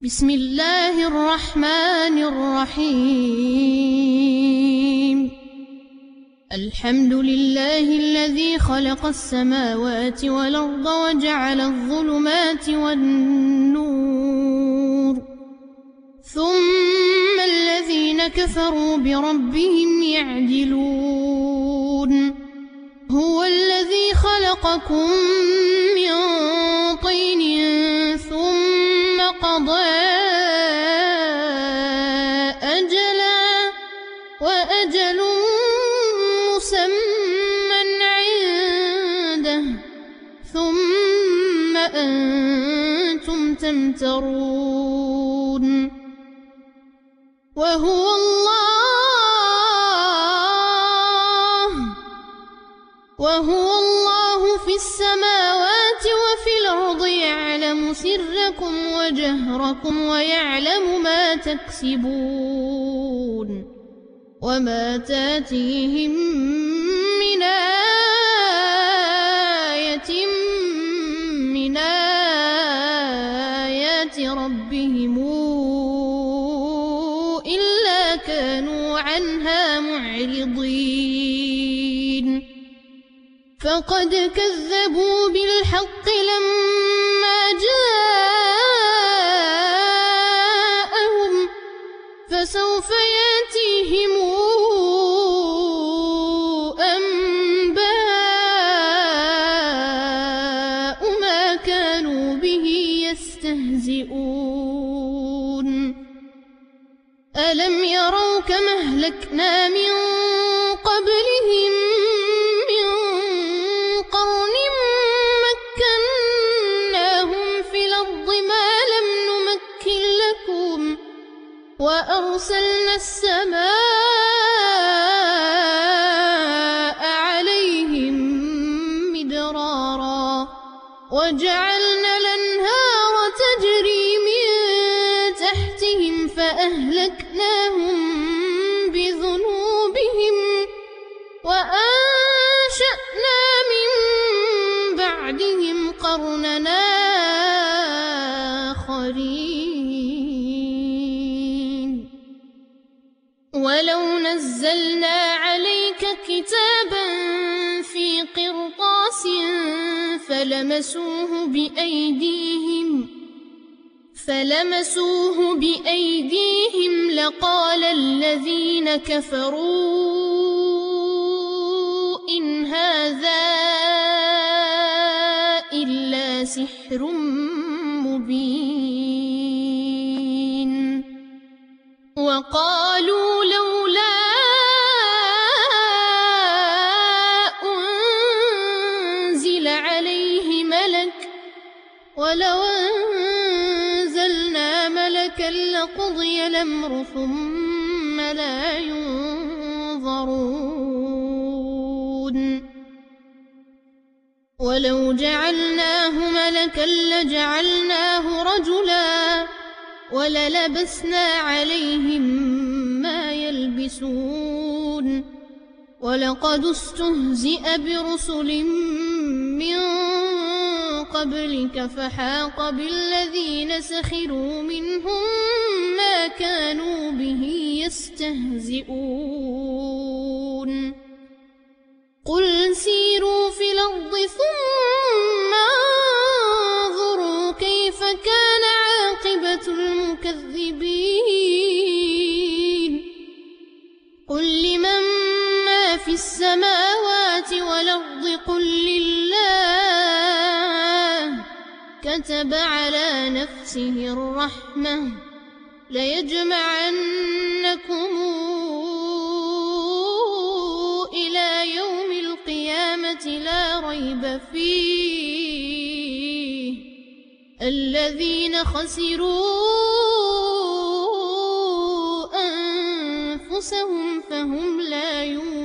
بسم الله الرحمن الرحيم. الحمد لله الذي خلق السماوات والأرض وجعل الظلمات والنور، ثم الذين كفروا بربهم يعدلون. هو الذي خلقكم من طين ثم قضى أجلا وأجل مسمى عنده ثم أنتم تمترون. وهو الله في السماوات وفي الأرض، يعلم سركم وجهركم ويعلم ما تكسبون. وما تاتيهم من آية من آيات ربهم إلا كانوا عنها معرضين. فقد كذبوا بالحق لما جاءهم، فسوف ياتيهم أنباء ما كانوا به يستهزئون. ألم يروا كما أهلكنا من قبلهم من قرن مكناهم في الأرض ما لم نمكن لكم، وأرسلنا السماء عليهم مدرارا وجعلنا الأنهار تجري من تحتهم فأهلكناهم بذنوبهم وأنشأنا من بعدهم قرننا آخرين. ولو نزلنا عليك كتابا في قرطاس فلمسوه بأيديهم لقال الذين كفروا إن هذا إلا سحر مبين. وقالوا لولا أنزل عليه ملك، ولو أنزلنا ملكا لقضي الأمر ثم لا ينظرون. ولو جعلناه ملكا لجعلناه رجلا وللبسنا عليهم ما يلبسون. ولقد استهزئ برسل من قبلك فحاق بالذين سخروا منهم ما كانوا به يستهزئون. قل سيروا في الأرض ثم انظروا كيف كان عاقبة المكذبين. قل لمن ما في السماوات والأرض قل لله، كتب على نفسه الرحمة ليجمعنكم إلى يوم القيامة لا ريب فيه، الذين خسروا أنفسهم فهم لا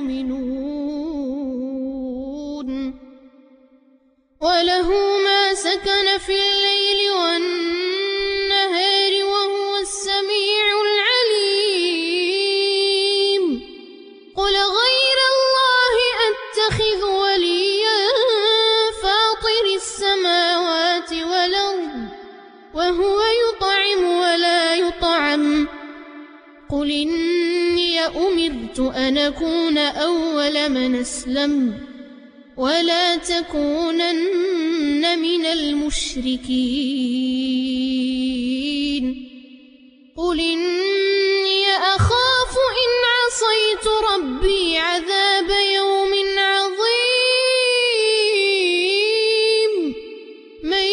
يؤمنون. وله ما سكن في الليل والنهار وهو السميع العليم. قل غير الله أتخذ وليا فاطر السماوات والأرض وهو يطعم قل إني أمرت أن أكون أول من أسلم ولا تكونن من المشركين قل إني أخاف إن عصيت ربي عذاب يوم عظيم من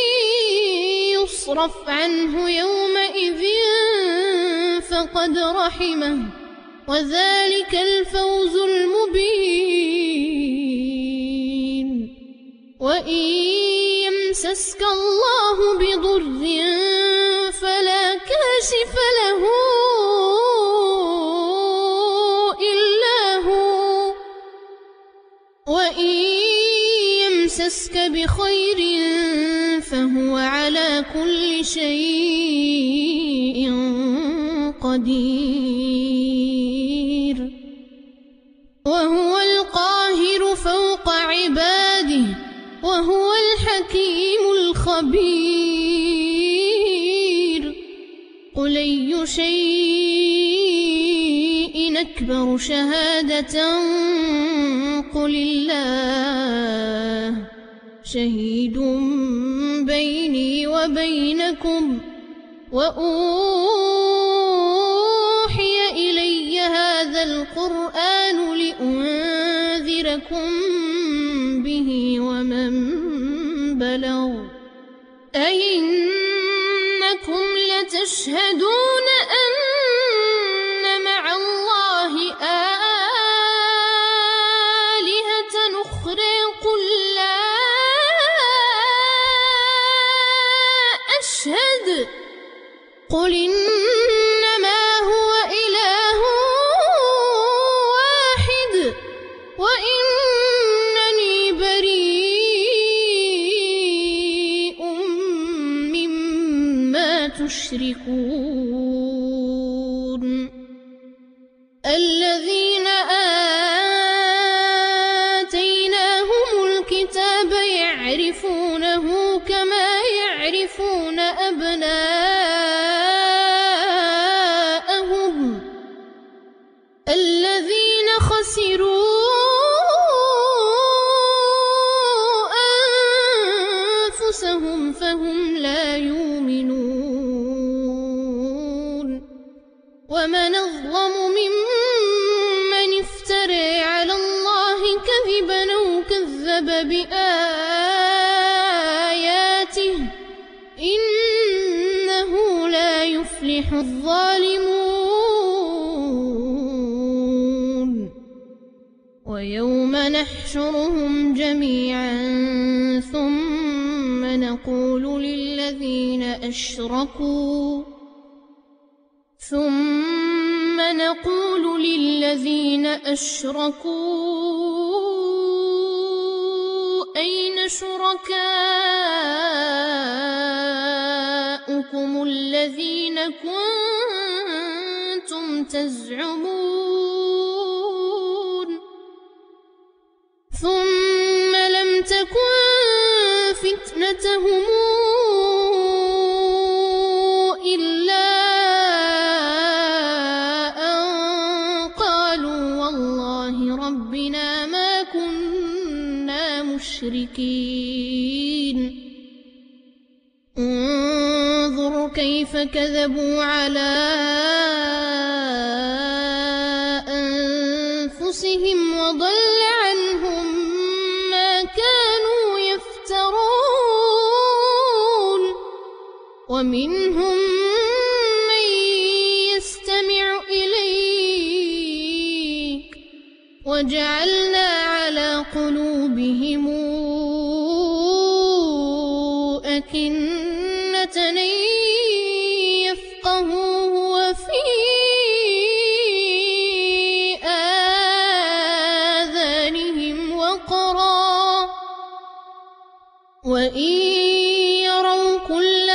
يصرف عنه يومئذ فقد رحمه وذلك الفوز المبين وإن يمسسك الله بضر فلا كاشف له إلا هو وإن يمسسك بخير فهو على كل شيء قدير وهو القاهر فوق عباده وهو الحكيم الخبير قل أي شيء أكبر شهادة قل الله شهيد بيني وبينكم وأوحي إلي هذا القرآن لأنذركم به ومن بلغ أئنكم لتشهدون أن مع الله آلهة أخرى قل لا أشهد قل إنما هو إله واحد وإنني بريء مما تشركون الذين آتيناهم الكتاب يعرفونه كما يعرفون أبناءهم الذين خسروا أنفسهم فهم لا يؤمنون ومن أظلم ممن افترى على الله كذبا أو كذب بآياته إنه لا يفلح الظالمون ويوم نحشرهم جميعا ثم نقول للذين أشركوا أين شركاؤكم الذين كنتم تزعمون ثم لم تكن فتنتهم إلا أن قالوا والله ربنا ما كنا مشركين انظر كيف كذبوا على أنفسهم وضل عنهم ما كانوا يفترون ومنهم من يستمع إليك وجعلنا على قلوبهم أكنة أن يفقهوه وفي آذانهم وقرا وإن يروا كل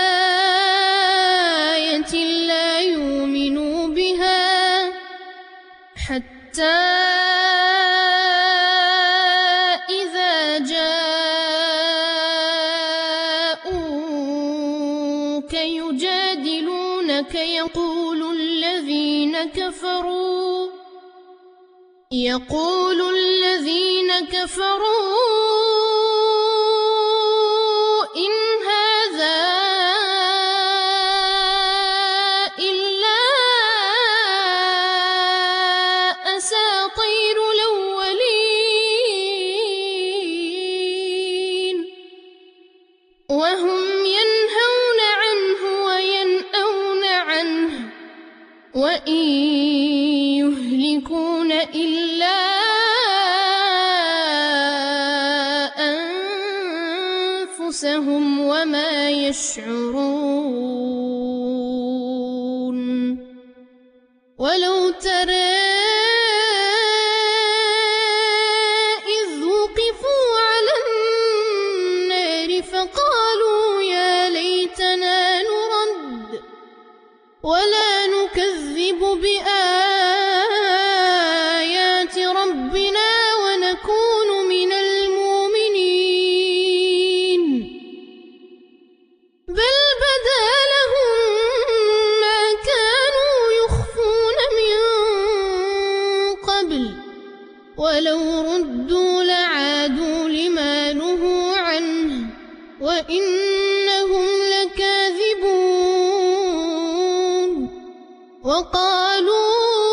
آية لا يؤمنوا بها حتى إذا جاءوك يجادلونك يجادلونك يقول الذين كفروا إن هذا إلا أساطير الأولين وهم ينهون عنه وينأون عنه وإن يهلكون إلا أنفسهم وما يشعرون ولو ترى إذ وقفوا على النار فقالوا يا ليتنا نرد ولا نكذب بآيات ربنا ونكون من المؤمنين بل بدا لهم ما كانوا يخفون من قبل ولو ردوا لعادوا لما نهوا عنه وإنهم لكاذبون وقالوا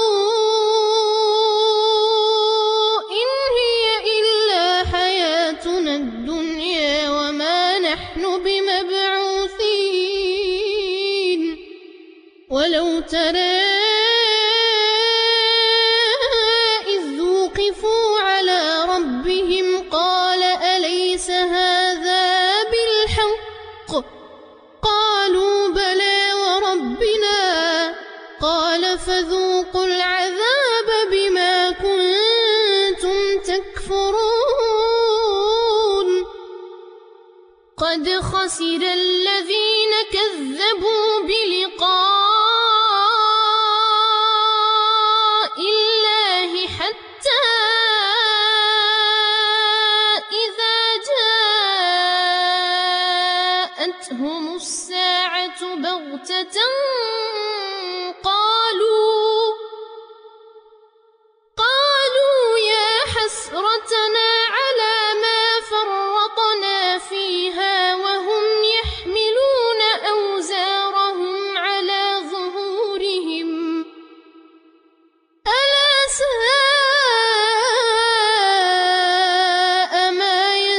إن هي إلا حياتنا الدنيا وما نحن بمبعوثين ولو ترى إذ وقفوا على ربهم قال أليس هذا بالحق قالوا بلى وربنا قال فذوقوا العذاب بما كنتم تكفرون قد خسر الذين كذبوا بلقاء الله حتى إذا جاءتهم الساعة بغتة قالوا يا حسرتنا على ما فرطنا فيها وهم يحملون أوزارهم على ظهورهم ألا ساء ما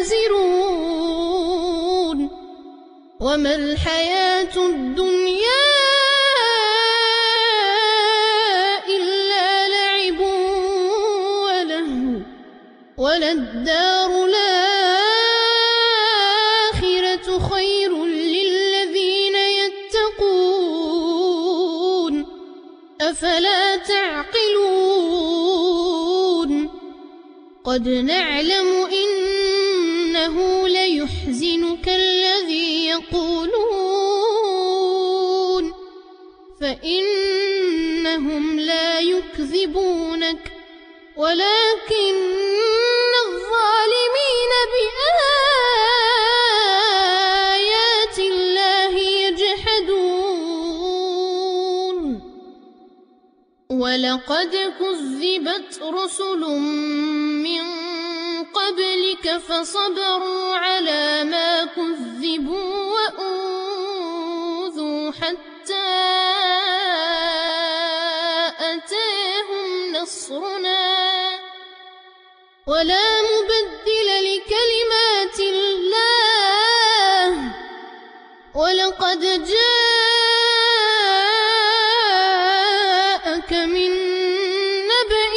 يزرون وما الحياة الدنيا وللدار الآخرة خير للذين يتقون أفلا تعقلون قد نعلم إنه ليحزنك الذي يقولون فإنهم لا يكذبونك ولكن الظالمين بآيات الله يجحدون ولقد كذبت رسل من قبلك فصبروا على ما كذبوا وأوذوا حتى أتاهم نصرنا ولا مبدل لكلمات الله ولقد جاءك من نبأ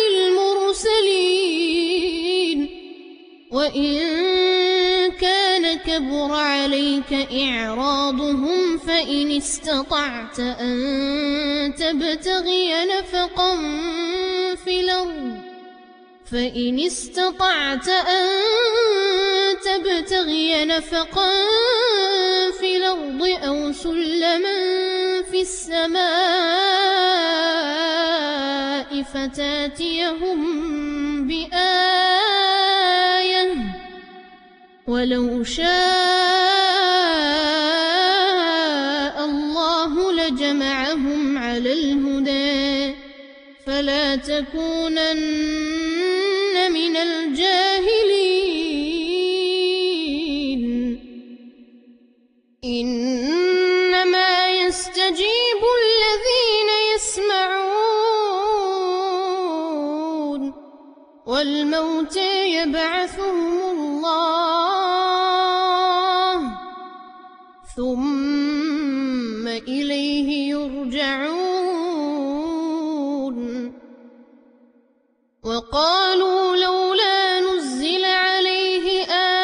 المرسلين وإن كان كبر عليك إعراضهم فإن استطعت أن تبتغي نفقا في الأرض أو سلما في السماء فتاتيهم بآية ولو شاء الله لجمعهم على الهدى فلا تكونن من الجاهلين إنما يستجيب الذين يسمعون والموتى يبعثهم الله ثم إليه يرجعون وقالوا لولا نزل عليه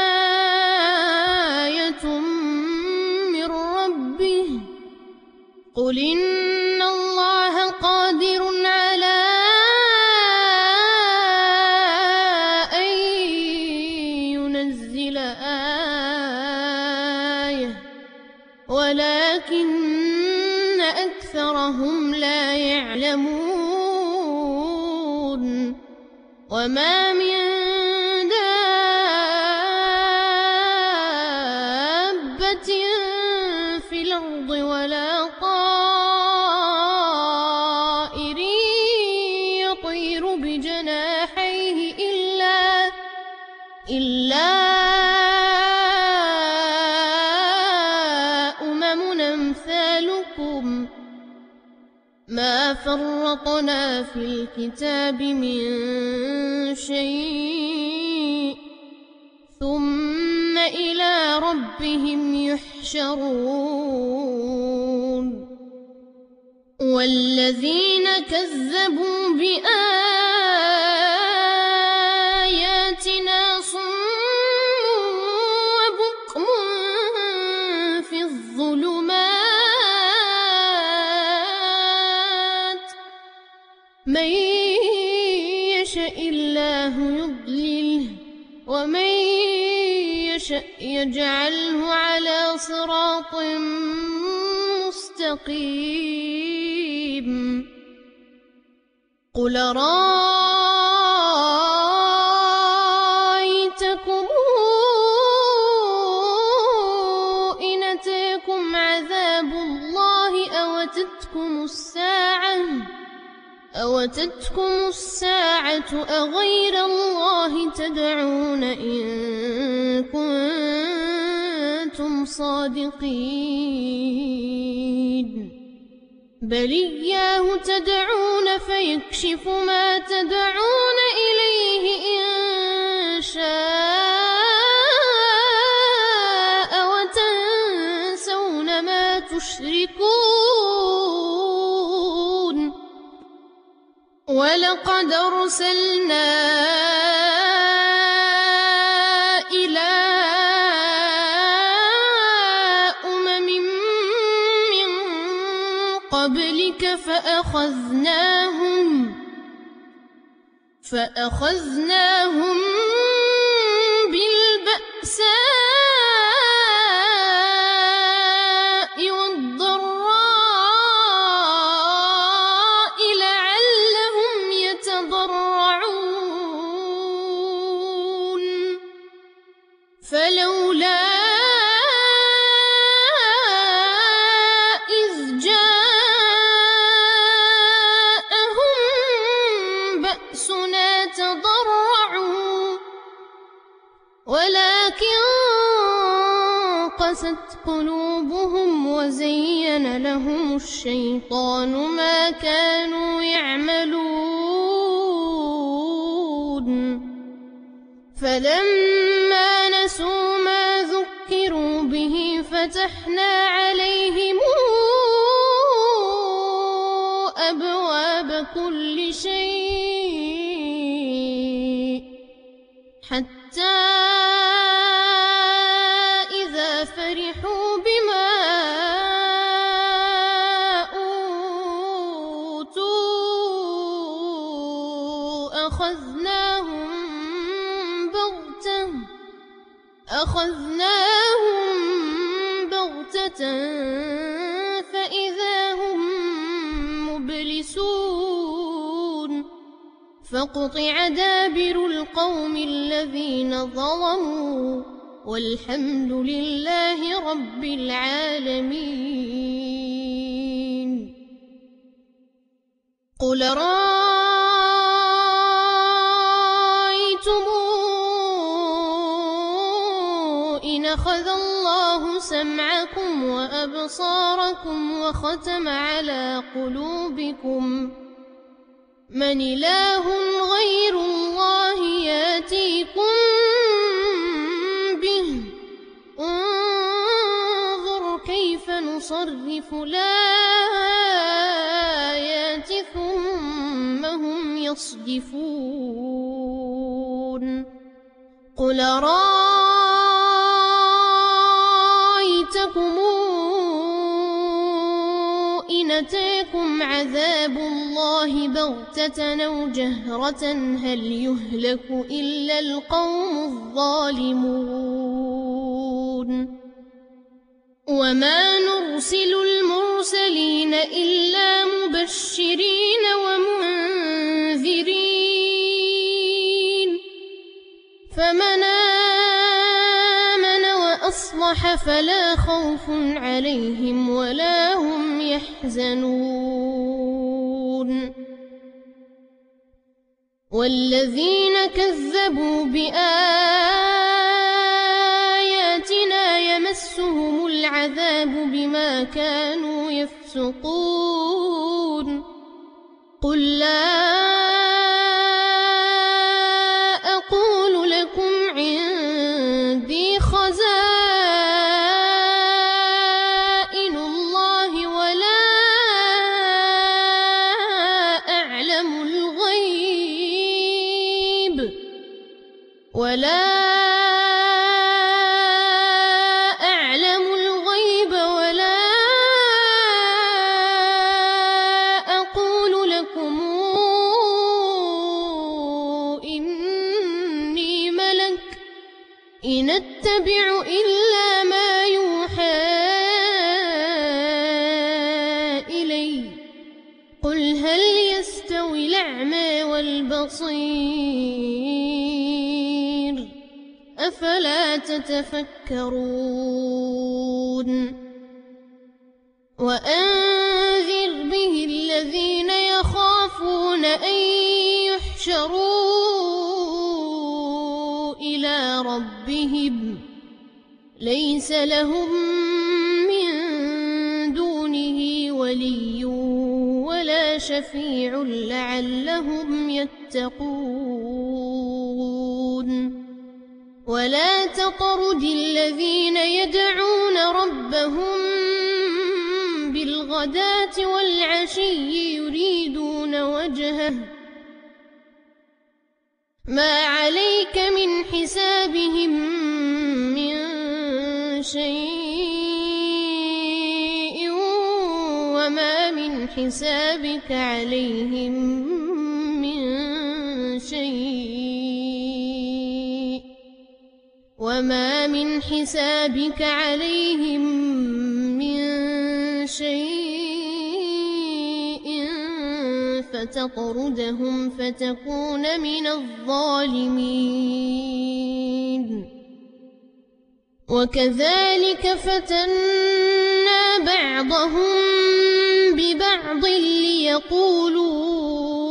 آية من ربه قل إن الله قادر على أن ينزل آية ولكن أكثرهم لا يعلمون وما من دابة في الأرض ولا طائر يطير بجناحيه إلا أمم أمثالكم ما فرطنا في الكتاب من شيء ثم إلى ربهم يحشرون والذين كذبوا بآياتنا صم وبكم في الظلمات من يشاء الله يضلله ومن يشاء يجعله على صراط مستقيم قل رأيتكم إن أتاكم عذاب الله أوتتكم الساعة أغير الله تدعون إن كنتم صادقين بل إياه تدعون فيكشف ما تدعون إليه إن شاء وتنسون ما تشركون ولقد أرسلنا إلى أمم من قبلك فأخذناهم بالبأساء والضراء لعلهم يتضرعون فلولا إذ جاءهم بأسنا تضرعوا ولكن قست قلوبهم وزين لهم الشيطان ما كانوا يعملون فلما نسوا ما ذكروا به فتحنا عليهم أبواب كل شيء حتى إذا فرحوا بما أوتوا أخذناهم بغتة فإذا هم مبلسون فقطع دابر القوم الذين ظلموا والحمد لله رب العالمين. قل رأيتم إن أخذ الله سمعكم وأبصاركم وختم على قلوبكم من إله غير الله ياتيكم به انظر كيف نصرف الآيات ثم هم يصدفون قل رأيتكم إن أتاكم عذاب الله بغتة أو جهرة هل يهلك إلا القوم الظالمون وما نرسل المرسلين إلا مبشرين ومنذرين فمن آمن وأصلح فلا خوف عليهم ولا هم يحزنون والذين كذبوا بآياتنا يمسهم العذاب بما كانوا يفسقون قل لا أقول لكم عندي خزائن الله ولا أعلم الغيب ولا أقول لكم إني ملك إن أتبع إلا ما يوحى إلي قل هل يستوي الأعمى والبصير أفلا تتفكرون وأنذر به الذين يخافون أن يحشروا إلى ربهم ليس لهم من دونه ولي ولا شفيع لعلهم يتقون ولا تطرد الذين يدعون ربهم بالغداة والعشي يريدون وجهه ما عليك من حسابهم من شيء وما من حسابك عليهم من شيء وما من حسابك عليهم من شيء فتطردهم فتكون من الظالمين وكذلك فتنا بعضهم ببعض ليقولوا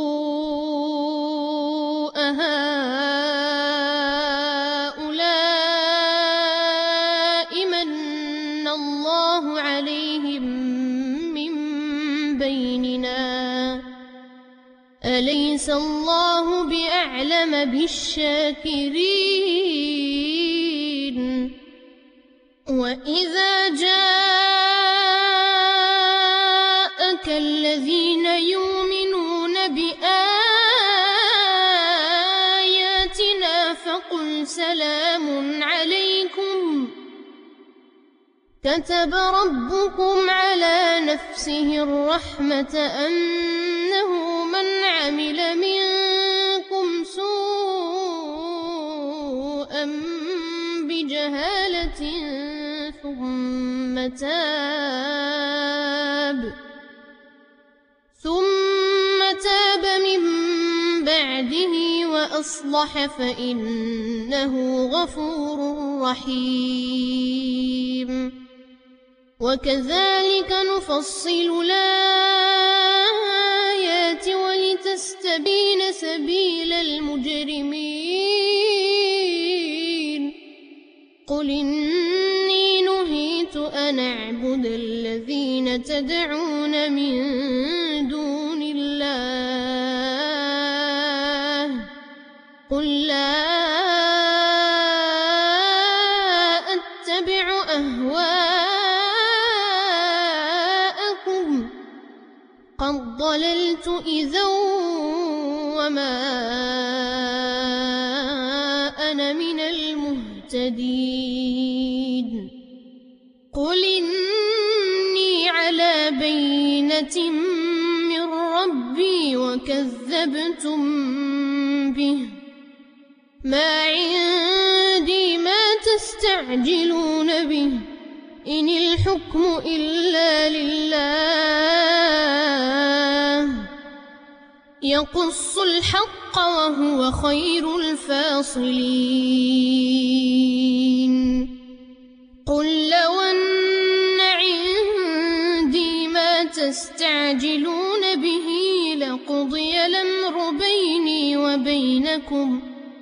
أهؤلاء من الله عليهم من بيننا أليس الله بأعلم بالشاكرين وإذا جاءك الذين يؤمنون بآياتنا فقل سلام عليكم كتب ربكم على نفسه الرحمة أنه من عمل منكم سوءا بجهالة ثم تاب من بعده وأصلح فإنه غفور رحيم وكذلك نفصل الآيات سبيل المجرمين قل إني نهيت أن أعبد الذين تدعون من دون الله قل لا أتبع أهواءكم قد ضللت إذا وما أنا من المهتدين قل إني على بينة من ربي وكذبتم به ما عندي ما تستعجلون به إن الحكم إلا لله يقص الحق وهو خير الفاصلين قل لو أن عندي ما تستعجلون به لقضي الأمر بيني وبينكم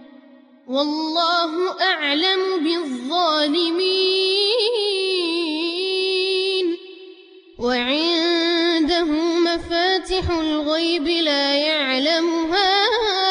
والله أعلم بالظالمين وعنده مفاتح الغيب لا يعلمها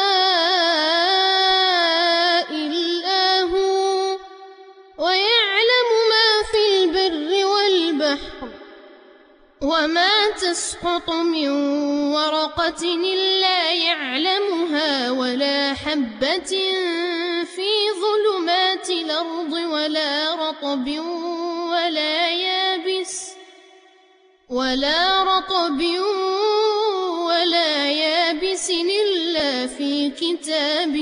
إلا هو ويعلم ما في البر والبحر وما تسقط من ورقة إلا يعلمها ولا حبة في ظلمات الأرض ولا رطب ولا يابس إلا في كتاب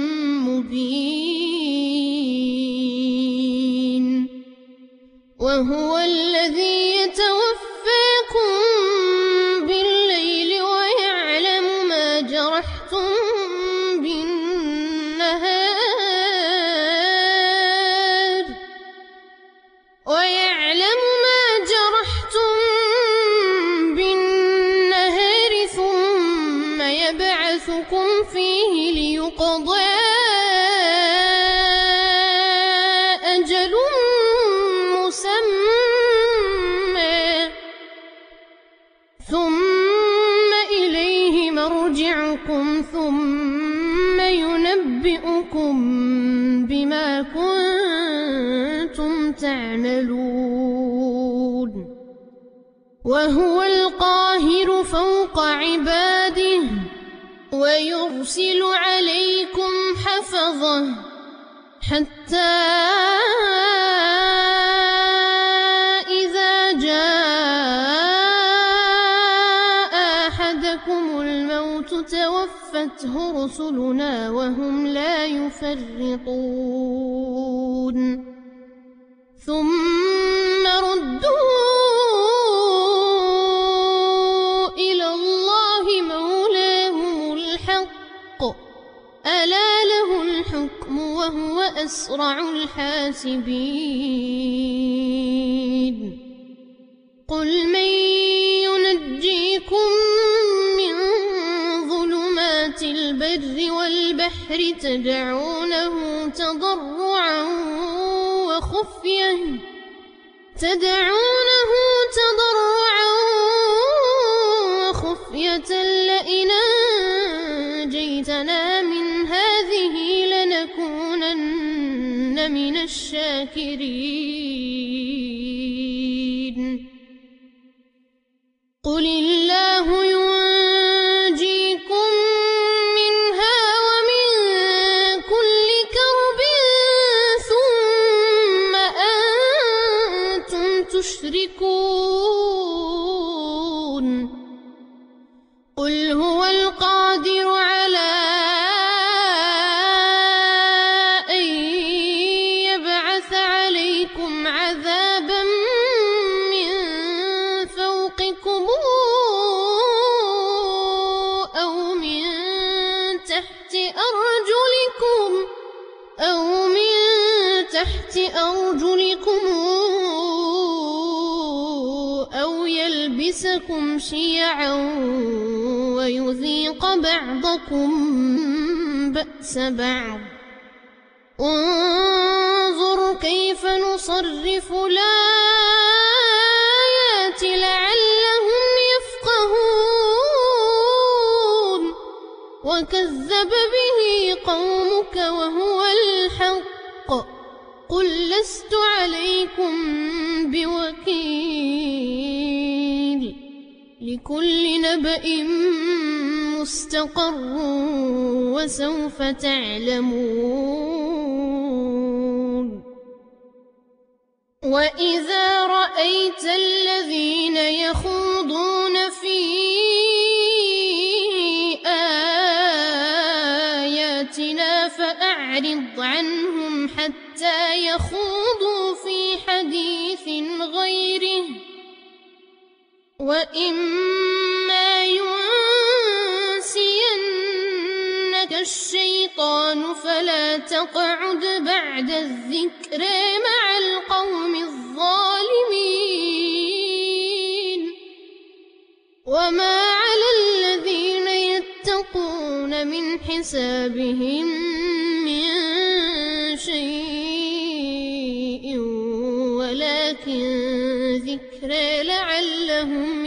مبين وهو الذي يتوفاكم بالليل ويعلم ما جرحتم بالنهار ثم يبعثكم فيه ليقضى أجل مسمى ثم إليه مرجعكم ثم ينبئكم بما كنتم تعملون وهو القاهر فوق عباده ويرسل عليكم حفظه حتى إذا جاء أحدكم الموت توفته رسلنا وهم لا يفرطون ثم ردوا إلى الله مولاهم الحق ألا له الحكم وهو أسرع الحاسبين قل من ينجيكم من ظلمات البر والبحر تدعونه تضرعا وخفية لئن أنجيتنا من هذه لنكونن من الشاكرين قل الله ينجيكم منها ومن كل كرب ثم أنتم تشركون قل هو القادر على أن يبعث عليكم عذابا من فوقكم أو من تحت أرجلكم أو يلبسكم يلبسكم شيعا ويذيق بعضكم بأس بعض. انظر كيف نصرف الآيات لعلهم يفقهون وكذب به قومك وهو الحق قل لست عليكم بوكيل لكل نبأ مستقر وسوف تعلمون. وإذا رأيت الذين يخوضون في آياتنا فأعرض عنهم حتى يخوضوا في حديث غيره وإما ينسينك الشيطان فلا تقعد بعد الذكر مع القوم الظالمين. وما على الذين يتقون من حسابهم من شيء ولكن ذكر لعلهم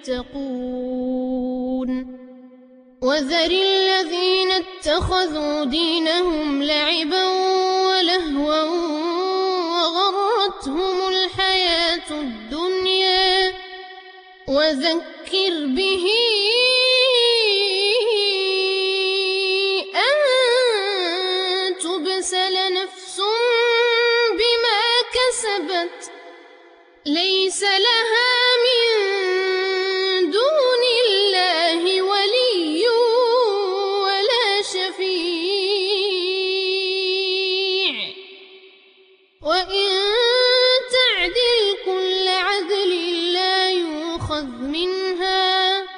يتقون. وذر الذين اتخذوا دينهم لعبا ولهوا وغرتهم الحياة الدنيا وذكر به أن تبسل نفس بما كسبت ليس لها من دون الله ولي ولا شفيع وإن تعدل كل عدل لا يؤخذ منها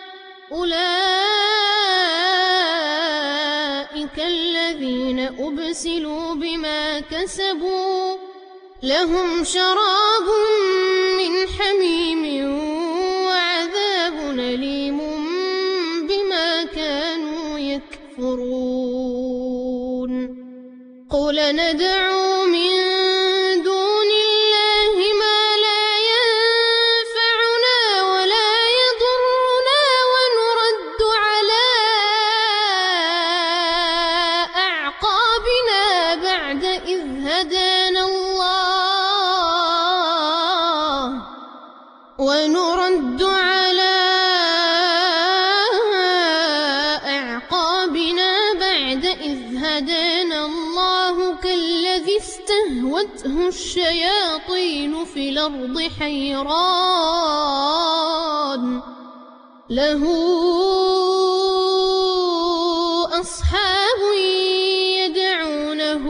أولئك الذين أبسلوا بما كسبوا لهم شراب من حميم وعذاب أليم بما كانوا يكفرون. قل ندعو من دون الله ما لا ينفعنا ولا يضرنا ونرد على أعقابنا بعد إذ هدانا الله كالذي استهوته الشياطين في الأرض حيران له أصحاب يدعونه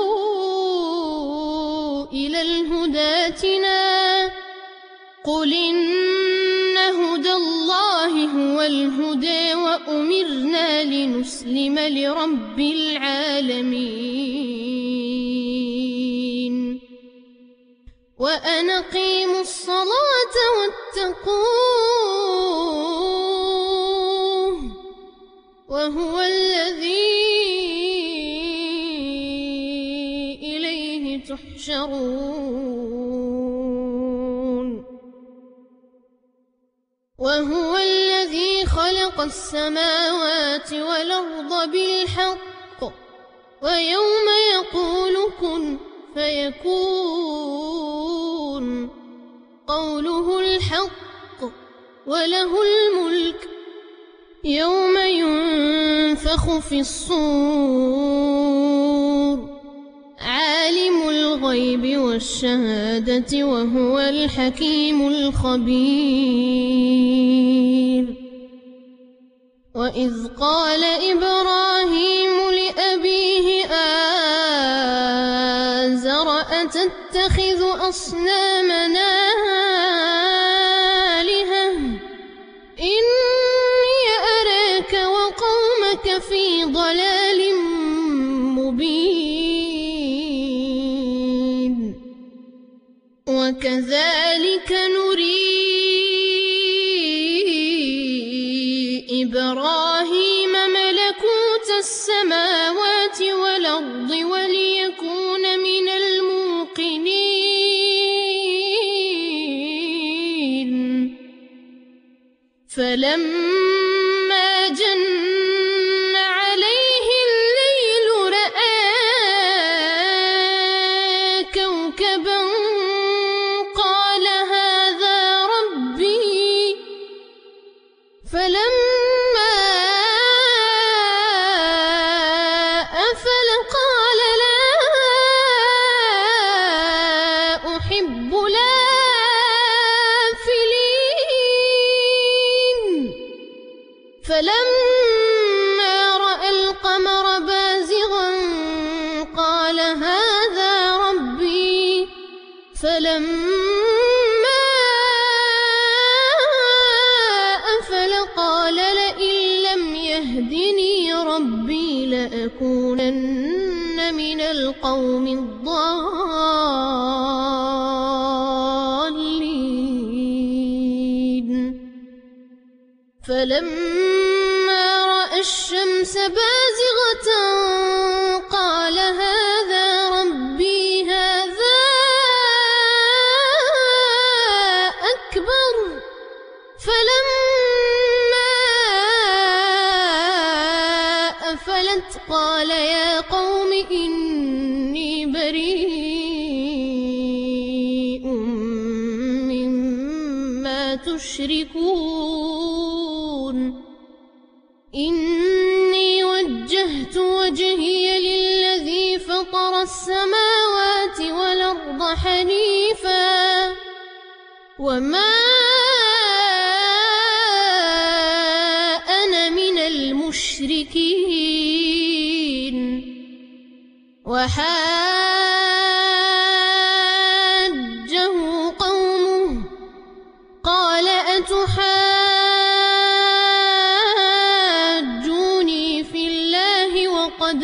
إلى الهدى ائتنا قل إن هدى الله هو الهدى وأمرنا لنسلم لرب العالمين وأن أقيموا الصلاة واتقوه وهو الذي إليه تحشرون وهو الذي خلق السماوات والأرض بالحق ويوم يقول كن فيكون قوله الحق وله الملك يوم ينفخ في الصور عالم الغيب والشهادة وهو الحكيم الخبير وإذ قال إبراهيم لأبيه آزر أتتخذ أصنامنا آلهة إني أراك وقومك في ضلال مبين وكذلك نري إبراهيم ملكوت السماوات والأرض وليكون من الموقنين فلما جن عليه الليل رأى كوكبا قال هذا ربي فلما أفل قال لا أحب الآفلين فلما رأى القمر بازغا قال هذا ربي فلما أفل قال لئن لم يهدني ربي لأكونن من القوم الضالين فلما رأى الشمس بازغة قال هذا ربي هذا أكبر فلما أفلت قال يا قوم إني بريء مما تشركون إني وجهت وجهي للذي فطر السماوات والأرض حنيفا وما أنا من المشركين وحاجه قومه قال أتحاجوني في الله وقد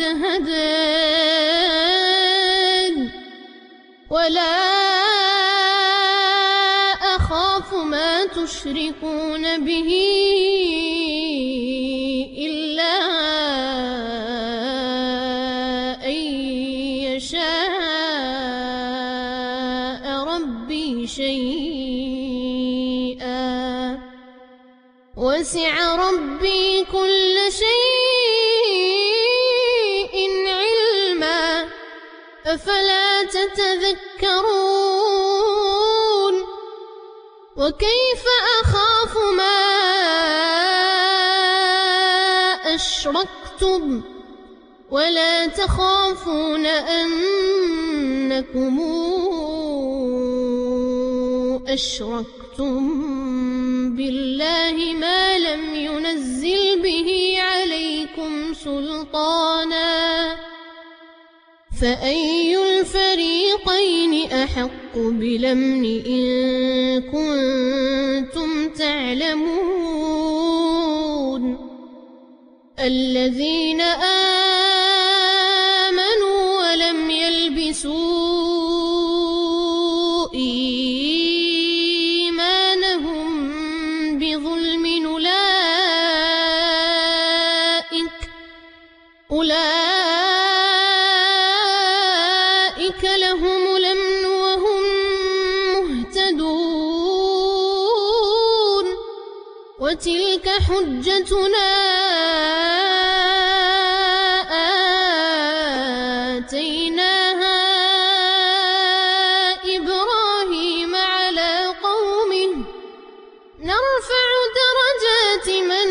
هدان ولا أخاف ما تشركون به إلا أن يشاء ربي شيئا وسع ربي كل شيء علما أفلا تتذكرون وكيف أخاف ما أشركتم ولا تخافون أنكم أشركتم بالله ما لم ينزل به عليكم سلطانا فأي الفريقين أحق بالأمن إن كنتم تعلمون الذين آمنوا ولم يلبسوا إيمانهم بظلم أولئك لهم الأمن وهم مهتدون وتلك حجتنا آتيناها إبراهيم على قومه نرفع درجات من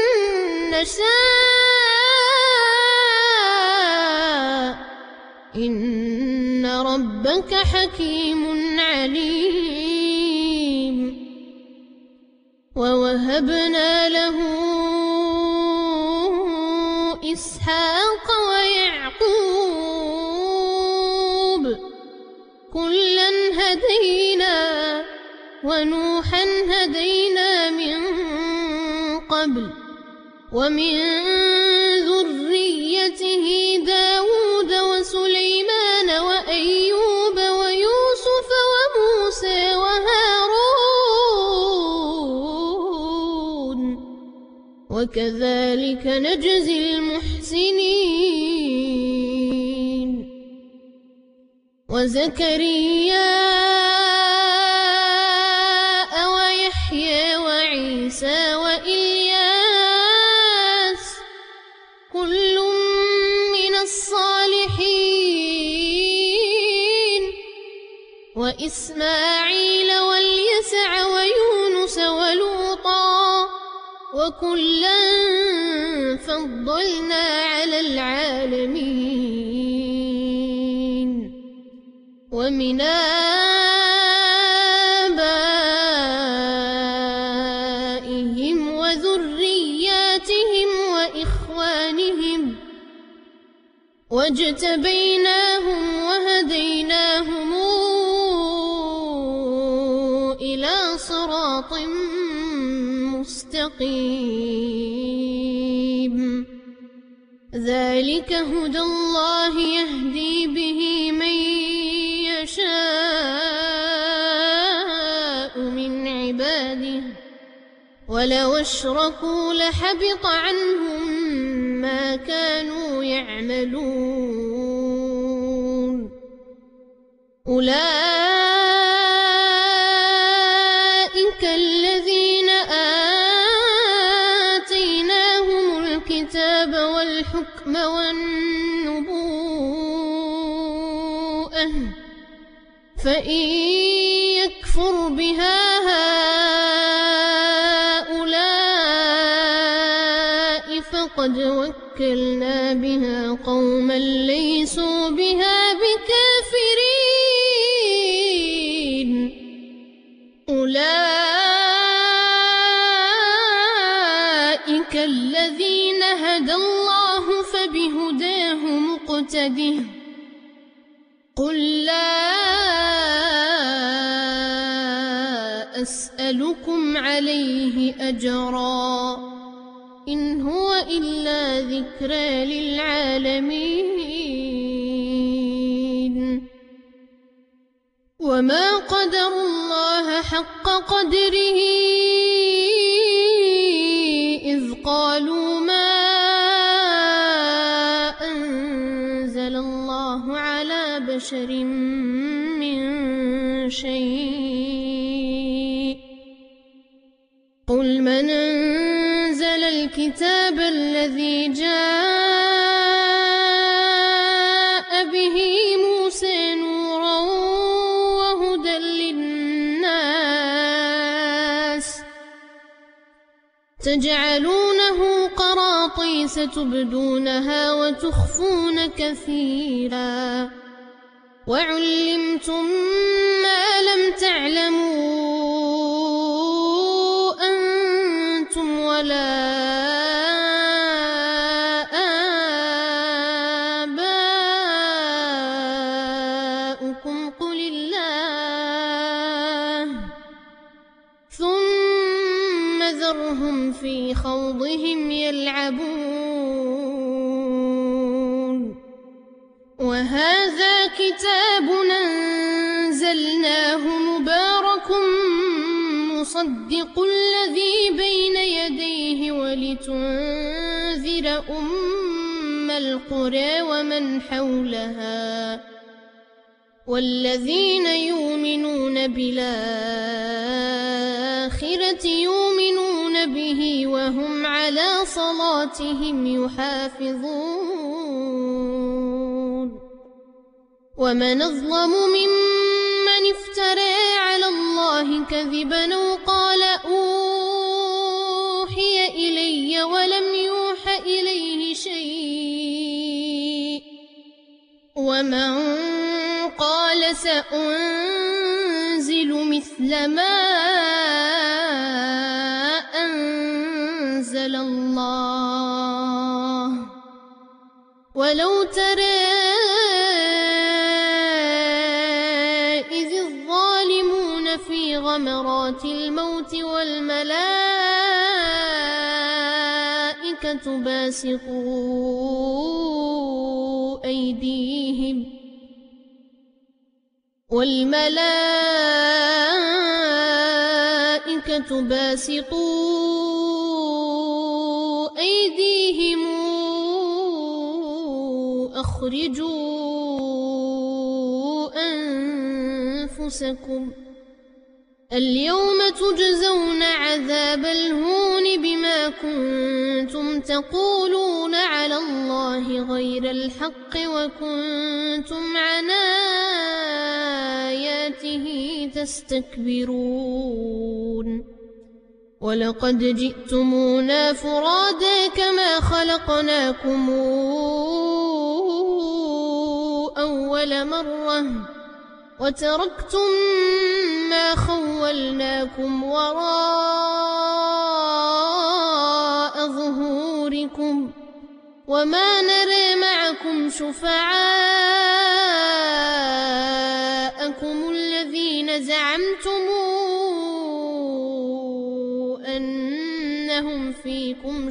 نشاء إن ربك حكيم عليم ووهبنا له إسحاق ويعقوب كلا هدينا ونوحا هدينا من قبل ومن ذريته داود وسليمان وأيوب ويوسف وموسى وهارون وكذلك نجزي المحسنين. وزكريا ويحيى وعيسى وإلياس كل من الصالحين، وإسماعيل واليسع ويونس ولوطا وكلا فضلنا على العالمين. ومن آبائهم وذرياتهم وإخوانهم واجتبيناهم وهديناهم إلى صراط مستقيم. ذلك هدى الله يهدي به من يشاء من عباده، ولو اشركوا لحبط عنهم ما كانوا يعملون. أولئك الذين آتيناهم الكتاب والحكم والنبوءة، فإن يكفر بها هؤلاء فقد وكلنا بها قوما ليسوا بها بكافرين. أولئك الذين هدى الله فبهداه مقتده. قل لا أسألكم عليه أجرا، إن هو إلا ذكرى للعالمين. وما قدروا الله حق قدره إذ قالوا ما أنزل الله على بشر من شيء. قل من أنزل الكتاب الذي جاء به موسى نورا وهدى للناس، تجعلونه قراطيس تبدونها وتخفون كثيرا، وعلمتم ما لم تعلموا أنتم ولا آباؤكم، قل الله، ثم ذرهم في خوضهم يلعبون. وهذا كتاب أنزلناه مبارك مصدق الذي بين يديه ولتنذر أم القرى ومن حولها والذين يؤمنون بالآخرة يؤمنون به وهم على صلاتهم يحافظون. ومن أظلم ممن افترى على الله كذبا أو قال أوحي إلي ولم يوح إليه شيء، ومن قال سأنزل مثل ما أنزل الله. ولو ترى إذ الظالمون في غمرات الموت والملائكة باسطوا أيديهم وأخرجوا أنفسكم اليوم تجزون عذاب الهون بما كنتم تقولون على الله غير الحق وكنتم عن آياته تستكبرون ولقد جئتمونا فرادا كما خلقناكم أول مرة وتركتم ما خولناكم وراء ظهوركم وما نرى معكم شفعاءكم الذين زعمتم أنهم فيكم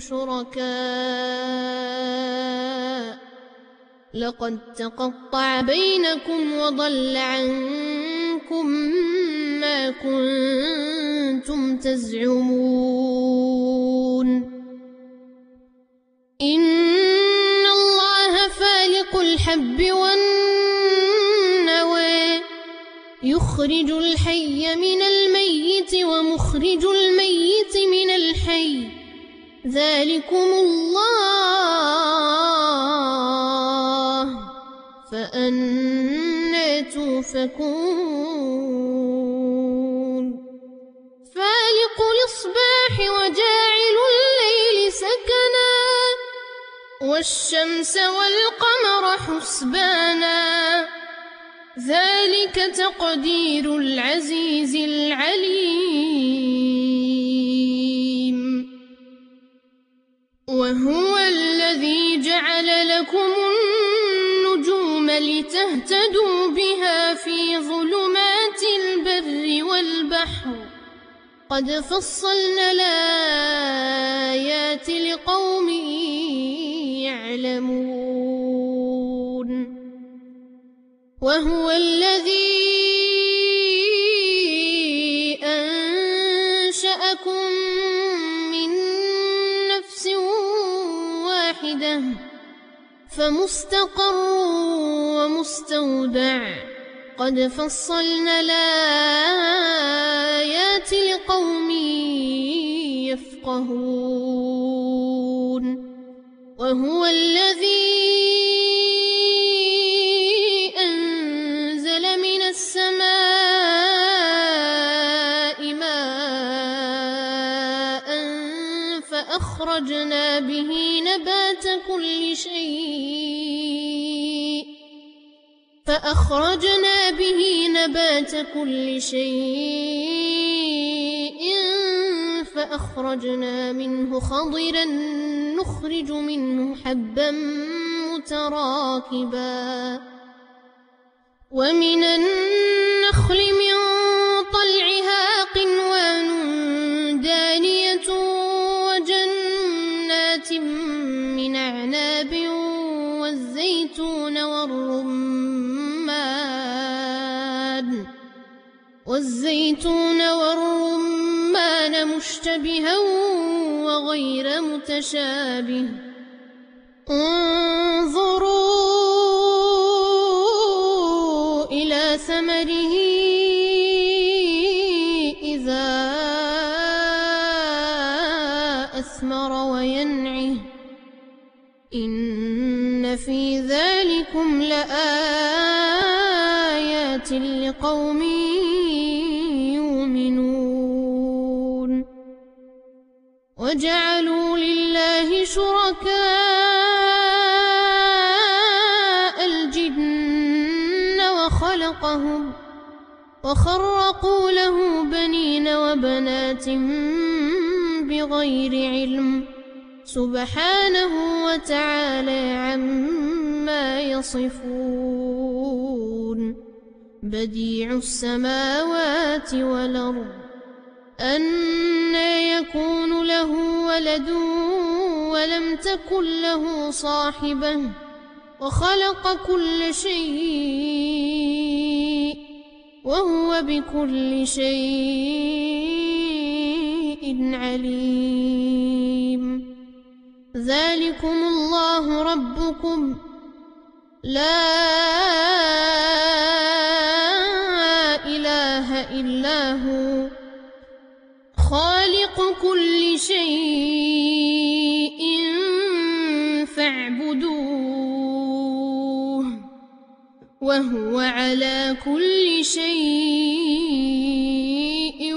شركاء لقد تقطع بينكم وضل عنكم ما كنتم تزعمون إن الله فالق الحب والنوى يخرج الحي من الميت ومخرج الميت من الحي ذلكم الله فأنى توفكون فالق الإصباح وجاعل الليل سكنا والشمس والقمر حسبانا ذلك تقدير العزيز العليم وهو الذي جعل لكم النجوم لتهتدوا بها في ظلمات البر والبحر قد فصلنا الآيات لقوم يعلمون وهو الذي أنشأكم من نفس واحدة فمستقر ومستودع قد فصلنا الآيات لقوم يفقهون وهو الذي أنزل من السماء ماء فأخرجنا به نبات كل شيء فأخرجنا منه خضرا نخرج منه حبا متراكبا ومن النخل من طلعها قنوان دانية وجنات من أعناب والزيتون والرمان مشتبها وغير متشابه انظروا إلى ثمره إذا أثمر وينعه إن في ذلكم لآيات لقوم يؤمنون وجعلوا لله شركاء الجن وخلقهم وخرقوا له بنين وبنات بغير علم سبحانه وتعالى عما يصفون بديع السماوات والأرض أنى يكون له ولد ولم تكن له صاحبة وخلق كل شيء وهو بكل شيء عليم ذلكم الله ربكم لا إله إلا هو خالق كل شيء فاعبدوه وهو على كل شيء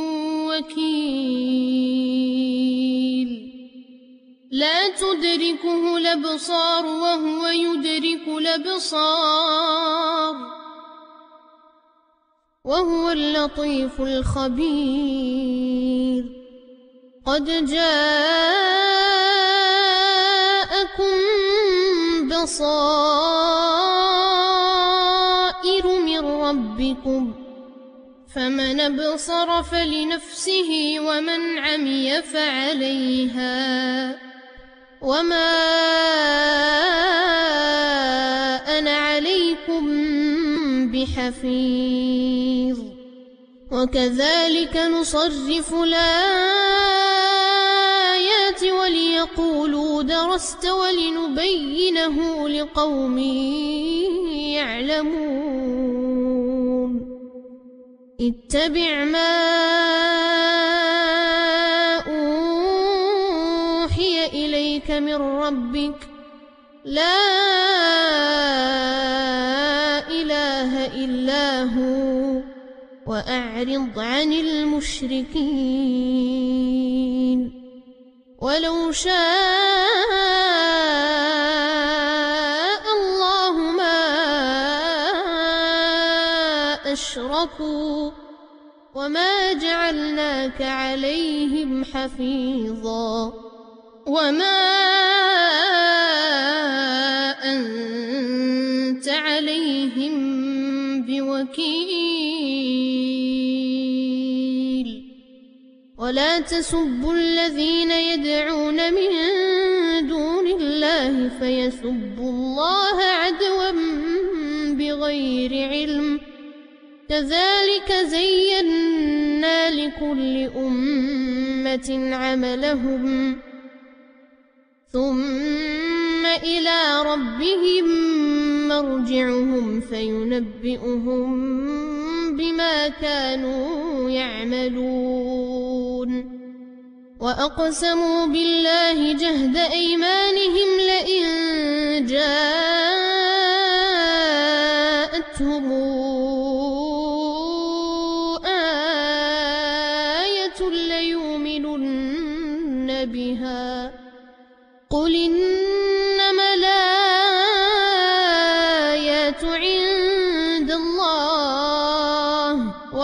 وكيل لا تدركه الأبصار وهو يدرك الأبصار وهو اللطيف الخبير قد جاءكم بصائر من ربكم فمن أبصر فلنفسه ومن عمي فعليها وما أنا عليكم بحفيظ وكذلك نصرف الآيات وليقولوا درست ولنبينه لقوم يعلمون اتبع ما أوحي إليك من ربك لا إله إلا هو وأعرض عن المشركين ولو شاء الله ما أشركوا وما جعلناك عليهم حفيظا وما أنت عليهم بوكيل ولا تسبوا الذين يدعون من دون الله فيسبوا الله عدوا بغير علم كذلك زينا لكل أمة عملهم ثم إلى ربهم مرجعهم فينبئهم بما كانوا يعملون وأقسموا بالله جهد أيمانهم لئن جاءتهم آية ليؤمنن بها قل إنما الآيات عند الله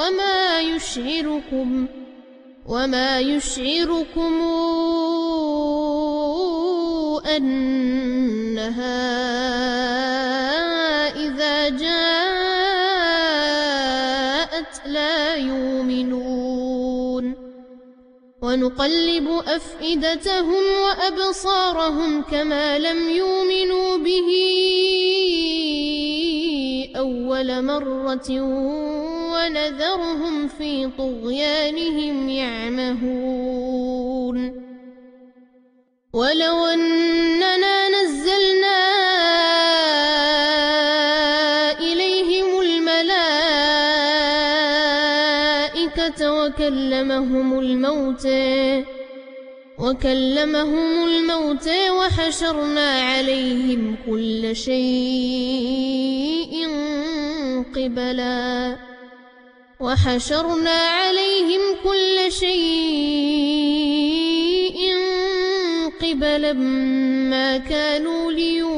وما يشعركم أنها إذا جاءت لا يؤمنون ونقلب أفئدتهم وأبصارهم كما لم يؤمنوا به أول مرة ونذرهم في طغيانهم يعمهون ولو أننا نزلنا إليهم الملائكة وكلمهم الموتى وحشرنا عليهم كل شيء قبلا ما كانوا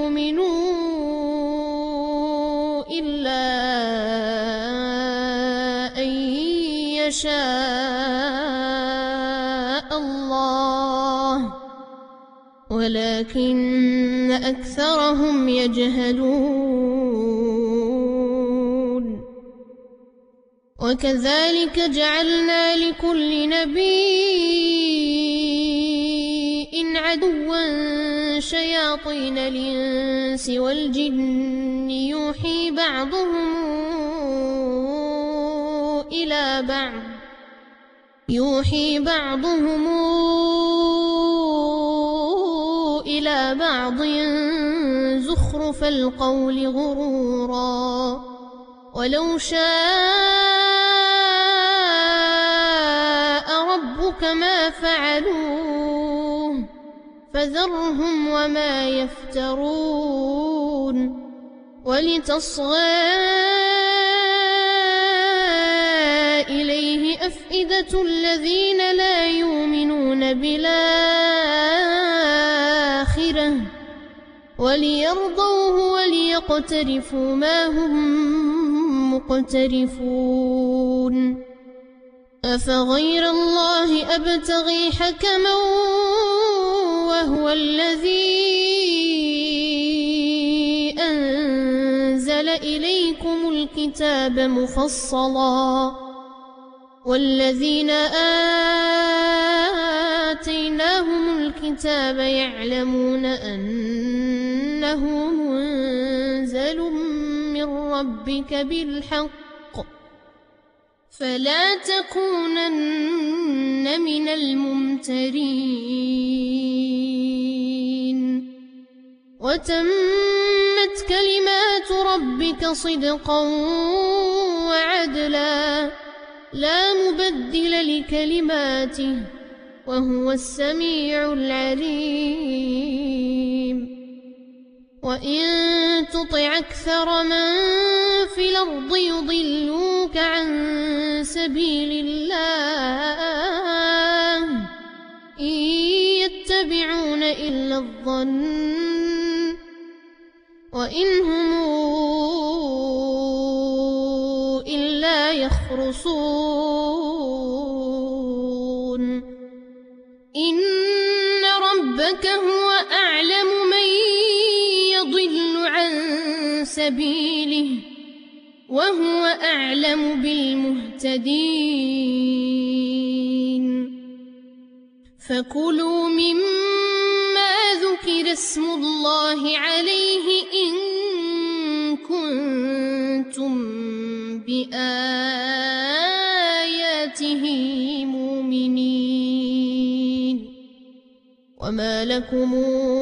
ليؤمنوا إلا أن يشاء الله ولكن أكثرهم يجهلون وكذلك جعلنا لكل نبي عدوا شياطين الإنس والجن يوحي بعضهم إلى بعض زخرف القول غرورا ولو شاء ربك ما فعلوه فذرهم وما يفترون ولتصغى إليه أفئدة الذين لا يؤمنون بالآخرة وليرضوه وليقترفوا ما هم مقترفون أفغير الله أبتغي حكما وهو الذي أنزل إليكم الكتاب مفصلا والذين آتيناهم الكتاب يعلمون أنه منزل من ربك بالحق فلا تكونن من الممترين وتمت كلمات ربك صدقا وعدلا لا مبدل لكلماته وهو السميع العليم وإن تطع أكثر من في الأرض يضلوك عن سبيل الله إن يتبعون إلا الظن وإن هم إلا يخرصون إن ربك هو أعلم من يضل عن سبيله وهو أعلم بالمهتدين فكلوا مما ذكر اسم الله عليه إن كنتم بآياته مؤمنين وما لكم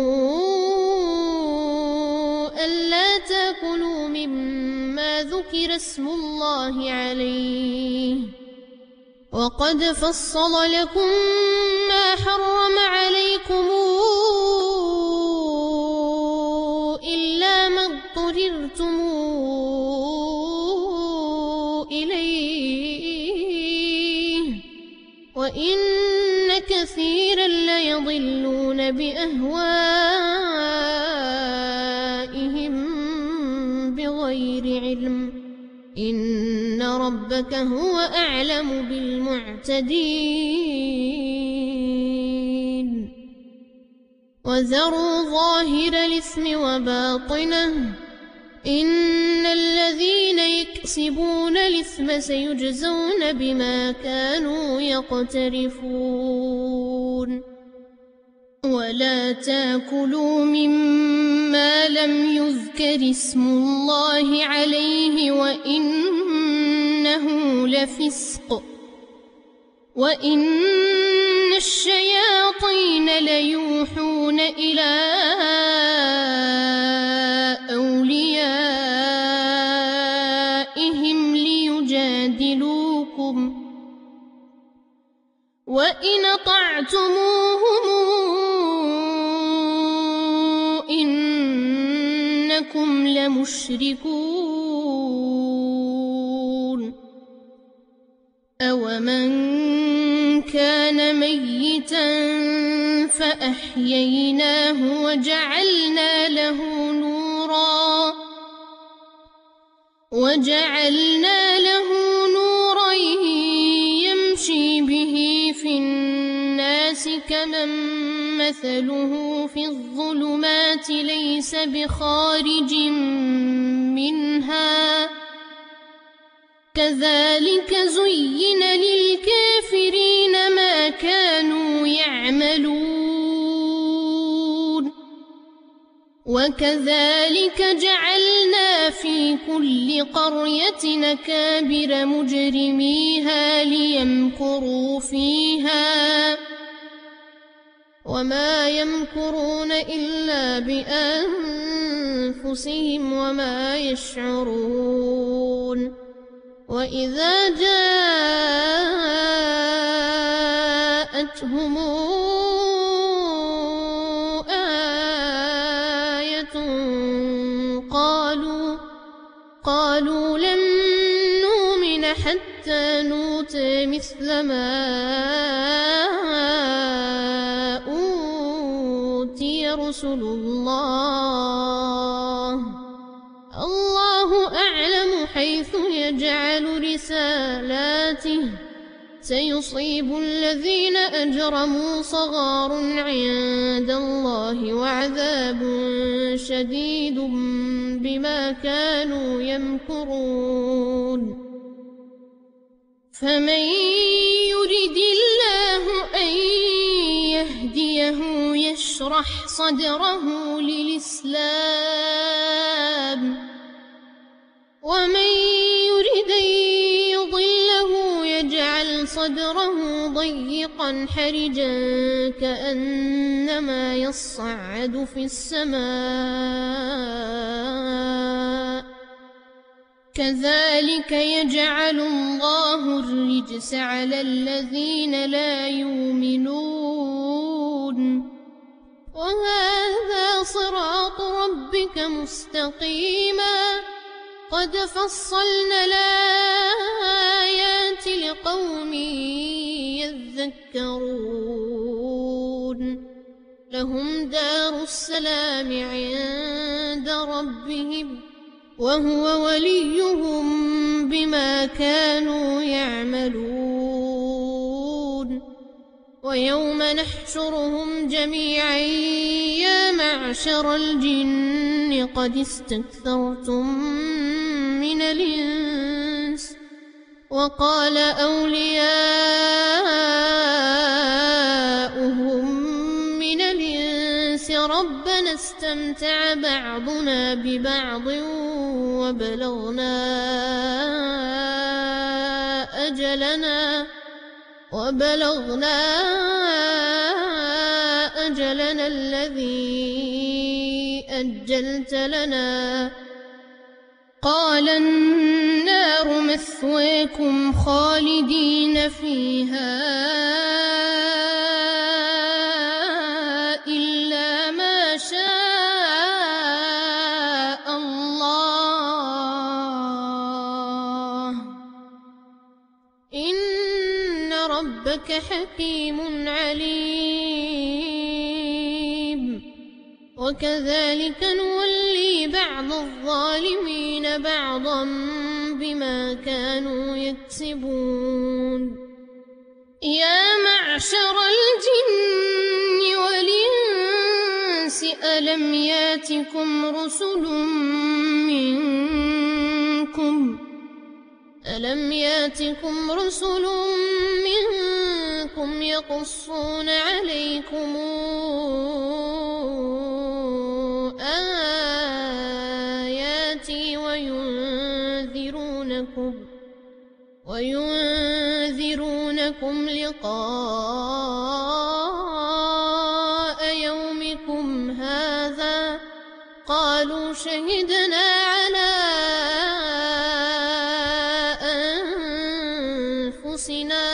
ألا تأكلوا مما ذكر اسم الله عليه وقد فصل لكم ما حرم عليكم إلا ما اضطررتم إليه وإن كثيرا ليضلون بأهوائهم بغير علم إن ربك هو أعلم بالمعتدين وذروا ظاهر الإثم وباطنه إن الذين يكسبون الإثم سيجزون بما كانوا يقترفون ولا تأكلوا مما لم يذكر اسم الله عليه وإنه لفسق وإن الشياطين ليوحون إلى أوليائهم ليجادلوكم وإن أطعتموهم إنكم لمشركون أومن كان ميتا فأحييناه وجعلنا له نورا يمشي به في الناس كمن مثله في الظلمات ليس بخارج منها كذلك زين للكافرين ما كانوا يعملون وكذلك جعلنا في كل قرية أكابر مجرميها ليمكروا فيها وما يمكرون إلا بأنفسهم وما يشعرون وإذا جاءتهم آية قالوا لن نؤمن حتى نؤتى مثل ما أوتي رسل الله أعلم حيث يجعل رسالاته سيصيب الذين أجرموا صغار عند الله وعذاب شديد بما كانوا يمكرون فمن يرد الله أن يهديه يشرح صدره للإسلام ومن يرد أن يضله يجعل صدره ضيقا حرجا كأنما يصعد في السماء كذلك يجعل الله الرجس على الذين لا يؤمنون وهذا صراط ربك مستقيما قد فصلنا الآيات لقوم يذكرون لهم دار السلام عند ربهم وهو وليهم بما كانوا يعملون ويوم نحشرهم جميعا يا معشر الجن قد استكثرتم من الإنس وقال أولياؤهم من الإنس ربنا استمتع بعضنا ببعض وبلغنا أجلنا الذي أجلت لنا قال النار مثواكم خالدين فيها إلا ما شاء الله إن ربك حكيم عليم وكذلك نولي بعض الظالمين بعضا بما كانوا يكسبون يا معشر الجن والإنس ألم ياتكم رسل منكم يقصون عليكم آياتي وينذرونكم لقاء يومكم هذا قالوا شهدنا على أنفسنا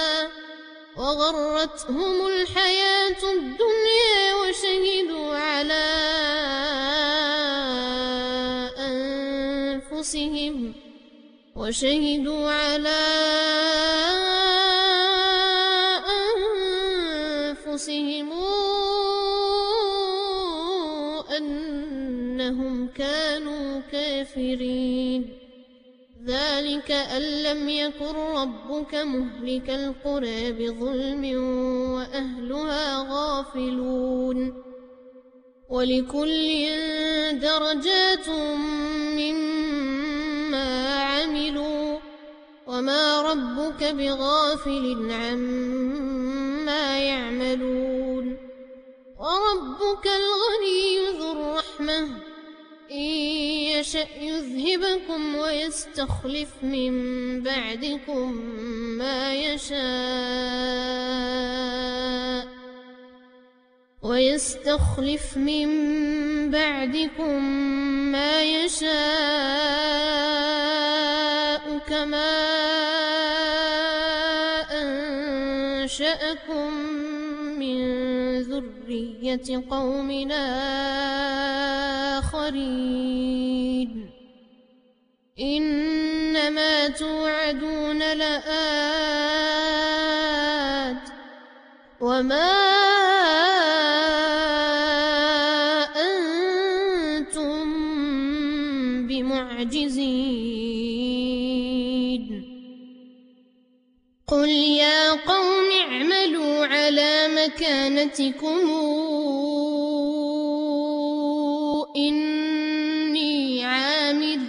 وغرتهم الحياة الدنيا وشهدوا على أنفسهم أنهم كانوا كافرين ذلك أن لم يكن ربك مهلك القرى بظلم وأهلها غافلون ولكل درجات مما عملوا وما ربك بغافل عما يعملون وربك الغني ذو الرحمة إن يشأ يذهبكم ويستخلف من بعدكم ما يشاء ويستخلف من بعدكم ما يشاء كما أنشأكم من ذرية قوم آخرين إنما توعدون لآت وما أنتم بمعجزين قل يا قوم اعملوا على مكانتكم إني عامل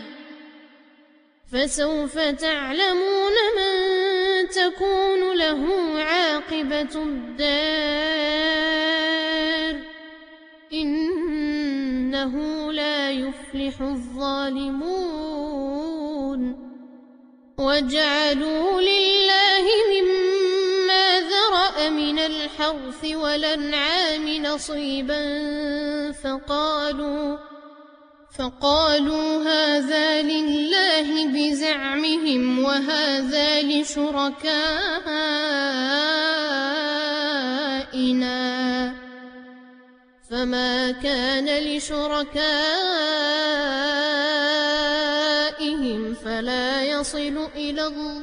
فسوف تعلمون من تكون له عاقبة الدار إنه لا يفلح الظالمون وجعلوا لله مما ذرأ من الحرث والأنعام نصيبا فقالوا هذا لله بزعمهم وهذا لشركائنا فما كان لشركائهم فلا يصل إلى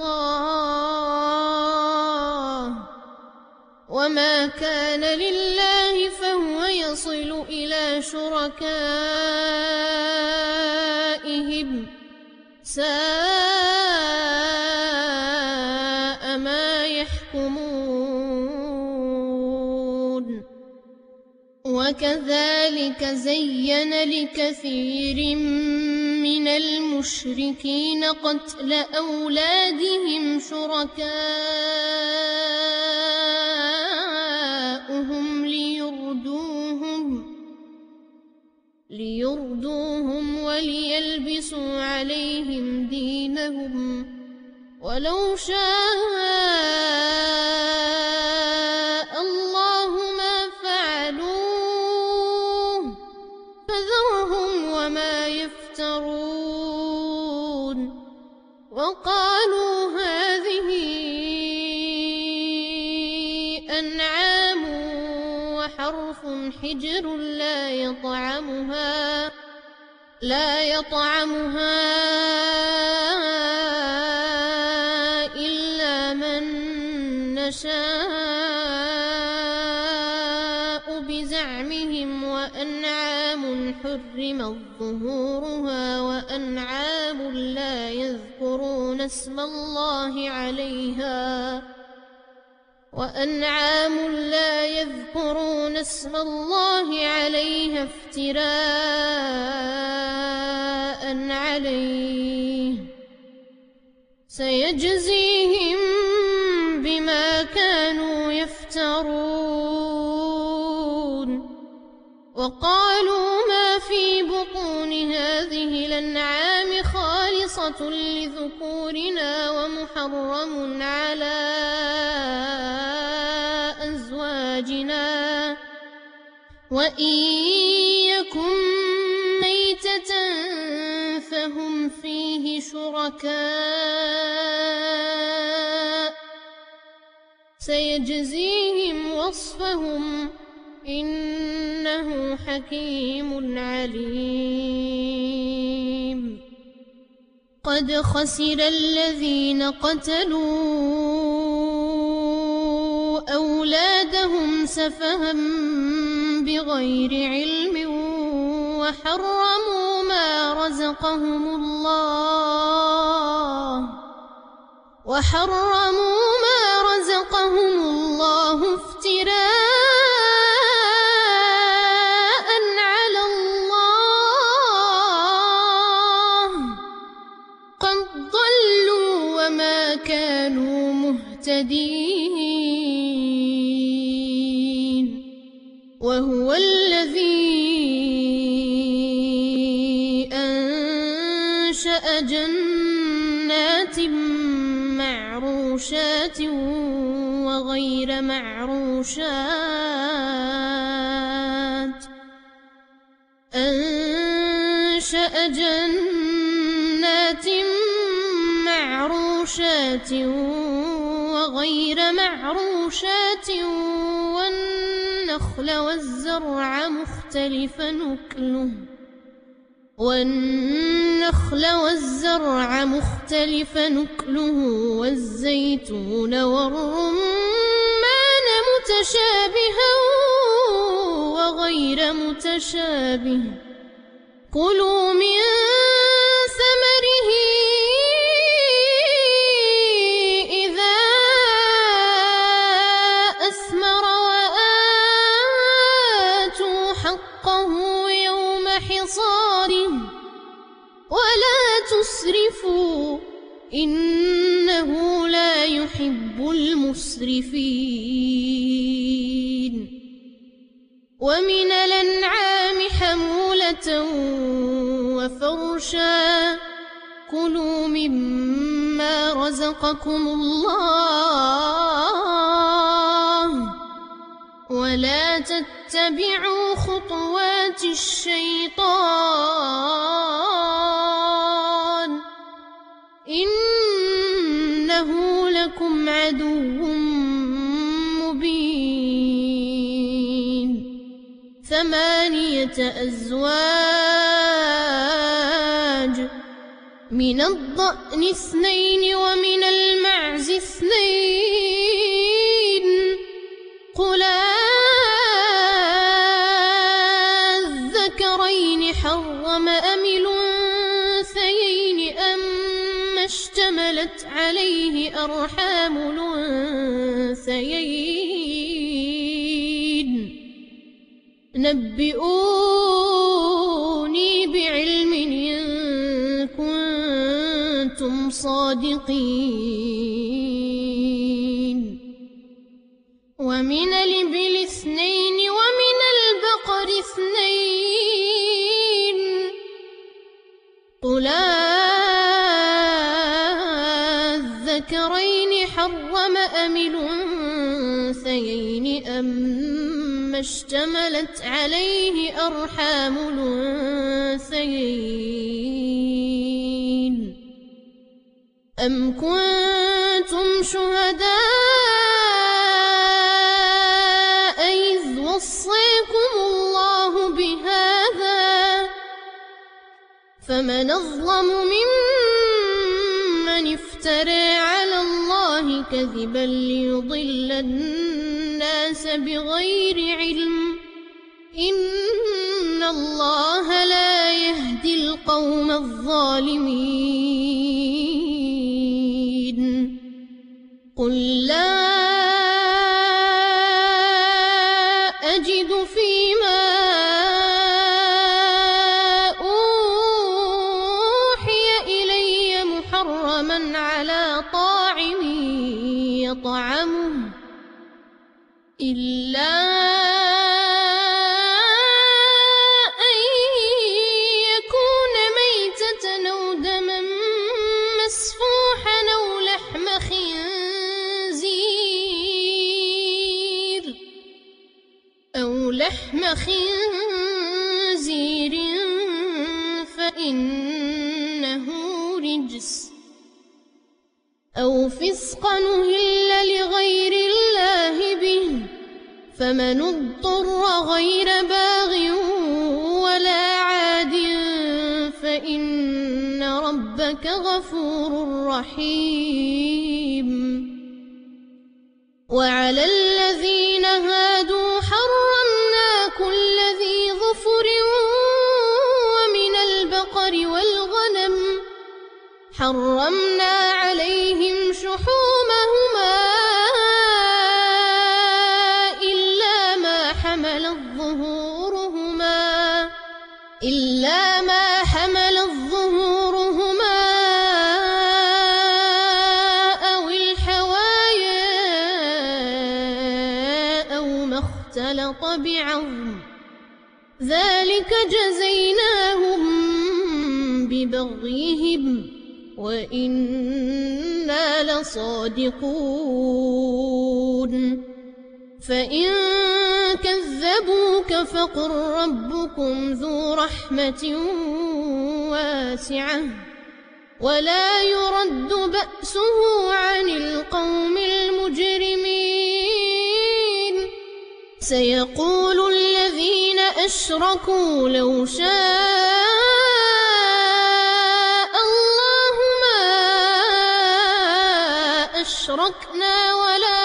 الله وما كان لله فهو يصل إلى شركائهم ساء ما يحكمون وكذلك زين لكثير من المشركين قتل أولادهم شركاؤهم ليردوهم وليلبسوا عليهم دينهم ولو شاء الله ما فعلوه فذرهم وما يفترون وقالوا هذه أنعام وحرث حجر لا يطعمها إلا من نشاء بزعمهم وأنعام حرمت ظهورها وأنعام لا يذكرون اسم الله عليها افتراء عليه سيجزيهم بما كانوا يفترون وقالوا ما في بطون هذه الأنعام خالصة لذكورنا ومحرم على أزواجنا وإن يكن ميتة فهم فيه شركاء سيجزيهم وصفهم إنه حكيم عليم قد خسر الذين قتلوا أولادهم سفها بغير علم وحرموا ما رزقهم الله افتراء على الله قد ضلوا وما كانوا مهتدين وهو الذي أنشأ جنات معروشات وغير معروشات يشأ جنات معروشات وغير معروشات والنخل والزرع مختلفا نكله والزيتون والرمان متشابها وغير متشابه كلوا من ثمره إذا أثمر وآتوا حقه يوم حصاده ولا تسرفوا إنه لا يحب المسرفين ومن الأنعام حمولة وفرشا كلوا مما رزقكم الله ولا تتبعوا خطوات الشيطان إنه لكم عدو مبين 8 أزواج من الضأن 2 ومن المعز 2 قل الذكرين حرم أم الأنثيين أما اشتملت عليه أرحام الأنثيين نبئوني بعلم إن كنتم صادقين ومن الإبل 2 ومن البقر 2 قل الذكرين حرم أم الأنثيين أما اشتملت عليه أرحام الأنثيين أم كنتم شهداء إذ وصيكم الله بهذا فمن أظلم ممن افترى على الله كذبا ليضل الناس بغير علم إن الله لا يهدي القوم الظالمين قل لا أجد فيما أوحي إلي محرما على طاعم يطعمه إلا أن يكون ميتة أو دما مسفوحا أو لحم خنزير فإنه رجس أو فسقا أهل لغير الله به فمن اضطر غير باغ ولا عاد فإن ربك غفور رحيم وعلى الذين هادوا حرمنا كل ذي ظفر ومن البقر والغنم حرمنا عليهم شحومهما إلا ما حملت ظهورهما أو الحوايا أو ما اختلط بعظم ذلك جزيناهم ببغيهم وإنا لصادقون فإن كذبوك فقل ربكم ذو رحمة واسعة ولا يرد بأسه عن القوم المجرمين سيقول الذين أشركوا لو شاء الله ما أشركنا ولا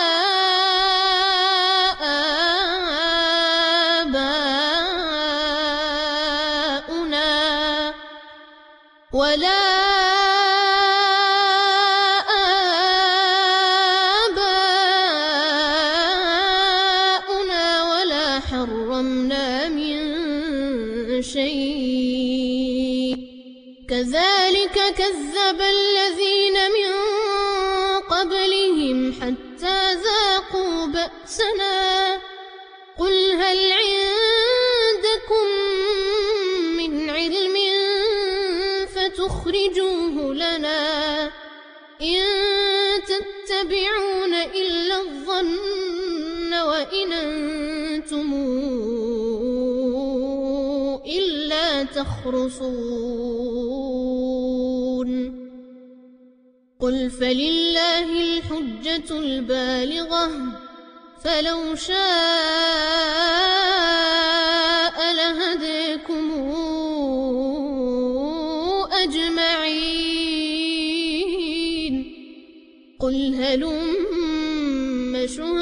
آباؤنا ولا حرمنا من شيء كذلك كذب الذين من قبلهم حتى ذاقوا بأسنا قل هل عندكم من علم فتخرجوه لنا إن تتبعون إلا الظن وإن أنتم إلا تخرصون قل فلله الحجة البالغة فلو شاء لهديكم أجمعين قل هلم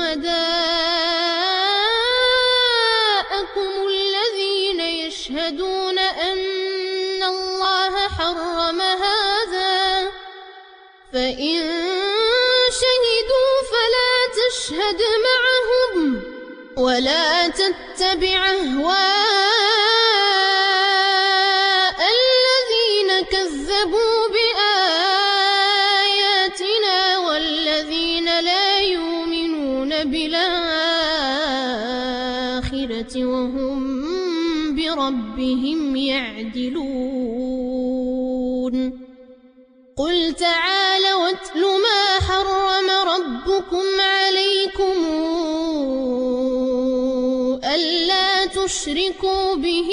شهداءكم الذين يشهدون أن الله حرم هذا فإن شهدوا فلا تشهد معهم ولا تتبع أهواء الذين كذبوا بآياتنا والذين لا يؤمنون بالآخرة وهم بربهم يعدلون قل تعالوا واتل ما حرم ربكم عليكم ألا تشركوا به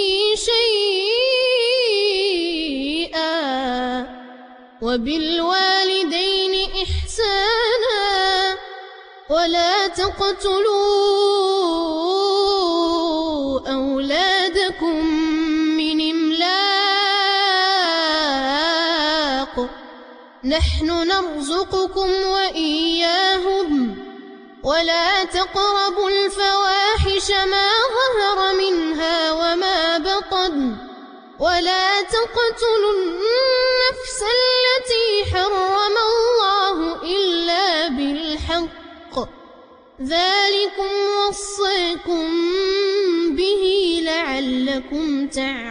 شيئا وبالوالدين إحسانا ولا تقتلوا أولادكم من إملاق نحن نرزقكم وإياهم ولا تقربوا الفواحش ما ظهر منها وما بطن ولا تقتلوا النفس التي حرم الله إلا بالحق ذلكم وصيكم به لعلكم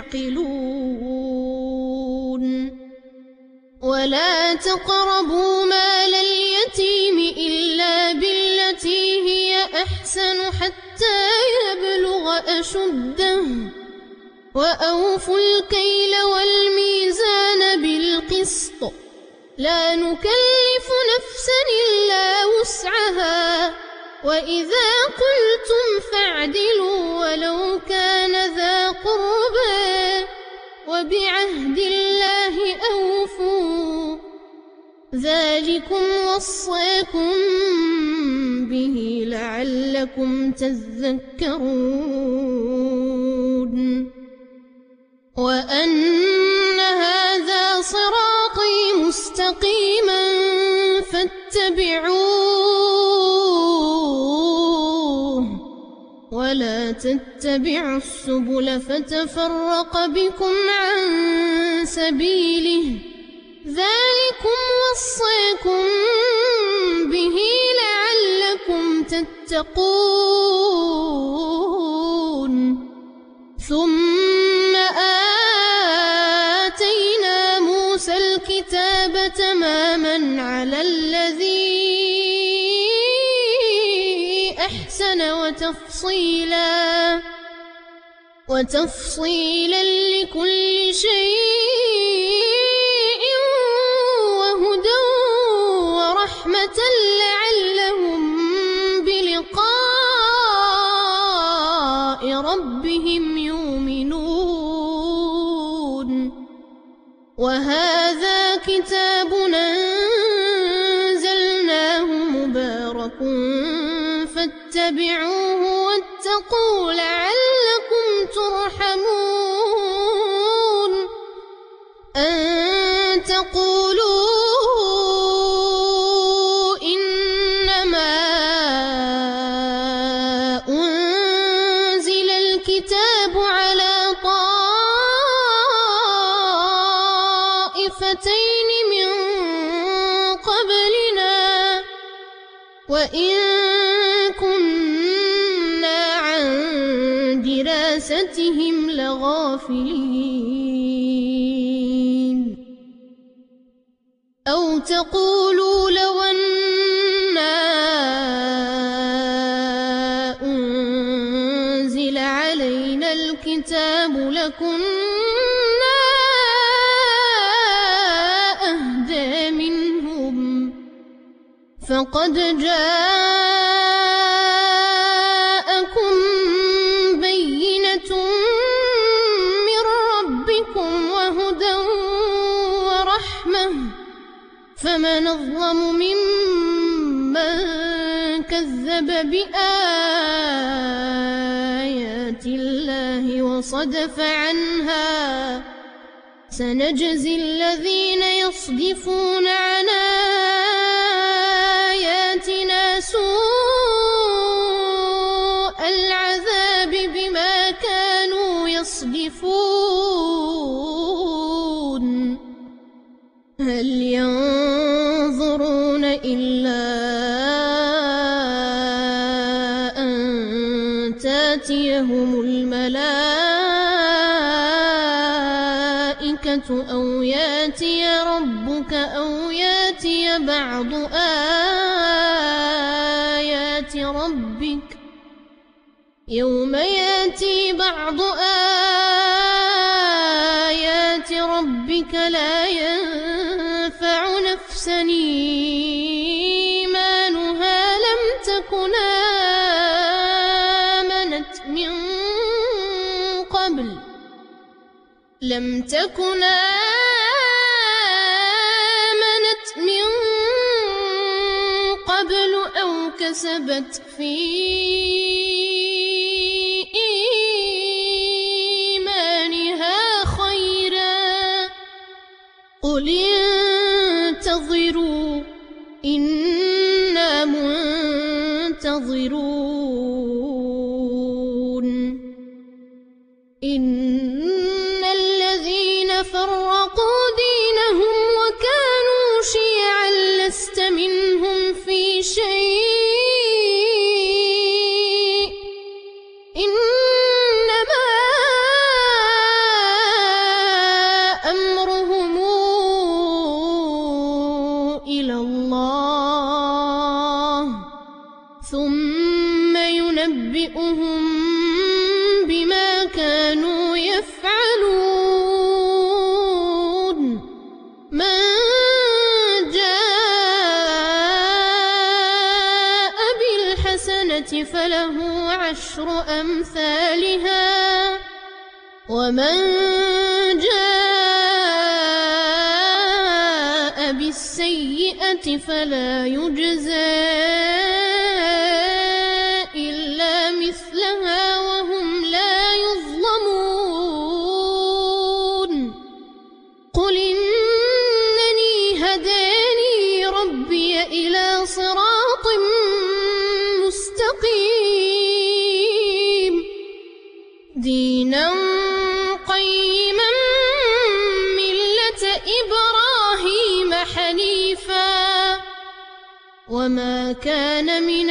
تعقلون ولا تقربوا مال اليتيم إلا بالتي هي أحسن حتى يبلغ أشده وأوفوا الكيل والميزان بالقسط لا نكلف نفسا إلا وسعها وإذا قلتم فاعدلوا ولو كان ذا قربى وبعهد الله أوفوا ذلكم وصاكم به لعلكم تذكرون وأن هذا صراطي مستقيما فاتبعوه ولا تتبعوا السبل فتفرق بكم عن سبيله ذلكم وصاكم به لعلكم تتقون ثم آتينا موسى الكتاب تماما على الذي أحسن وتفصيلا لكل شيء وهدى ورحمة لعلهم بلقاء ربهم يؤمنون وهذا كتاب أنزلناه مبارك فاتبعوه واتقوا لعلكم ترحمون أن تقولوا إنما أنزل الكتاب على طائفتين من قبلنا وإن كنا عن دراستهم لغافلين أو تقولوا لو أنا أنزل علينا الكتاب لكنا أهدى منهم فقد جاءكم بينة من ربكم وهدى ورحمة فمن أظلم ممن كذب بآيات الله وصدف عنها سنجزي الذين يصدفون عن آياتنا سوء العذاب بما كانوا يصدفون هل ينظرون إلا أن تأتيهم الملائكة أو يأتي ربك أو يأتي بعض آيات ربك يوم يأتي بعض آيات ربك لا ينفع نفسا إيمانها لم تكن آمنت من قبل أو كسبت في إيمانها خيرا قل انتظروا إنا منتظرون إن الذين فرقوا دينهم وكانوا شيعا لست منهم في شيء إنما أمرهم إلى الله ثم ينبئهم بما كانوا يفعلون من جاء بالحسنة فله عشر أمثالها ومن جاء بالسيئة فلا يجزى إلا مثلها وهم لا يظلمون قل إنني هداني ربي إلى صراط مستقيم دينا قيما ملة إبراهيم حنيفا وما كان من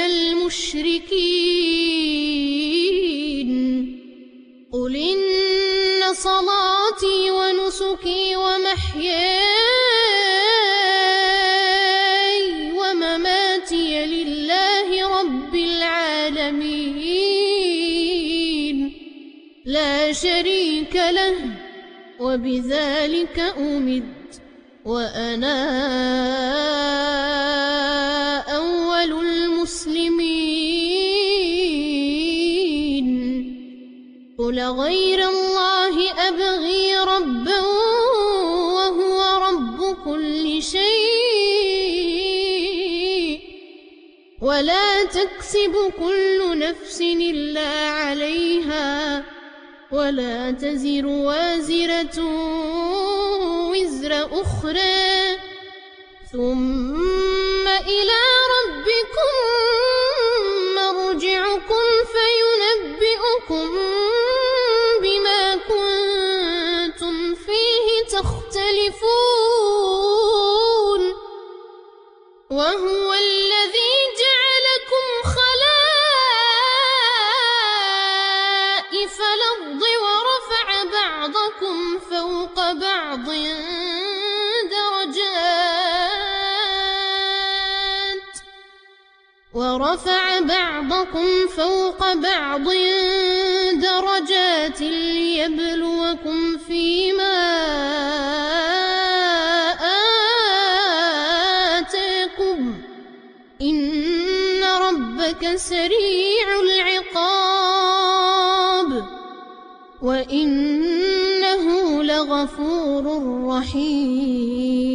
المشركين قل إن صلاتي ونسكي ومحياي ومماتي لله رب العالمين لا شريك له وبذلك أمرت وأنا أول المسلمين قل غير الله أبغي ربا وهو ولا تكسب كل نفس إلا عليها ولا تزر وازرة وزر أخرى ثم إلى ربكم مرجعكم فينبئكم بما كنتم فيه تختلفون وهو الذي جعلكم خلائف الأرض ورفع بعضكم فوق بعض درجات ليبلوكم فيما آتاكم إن ربك سريع العقاب وإنه لغفور رحيم.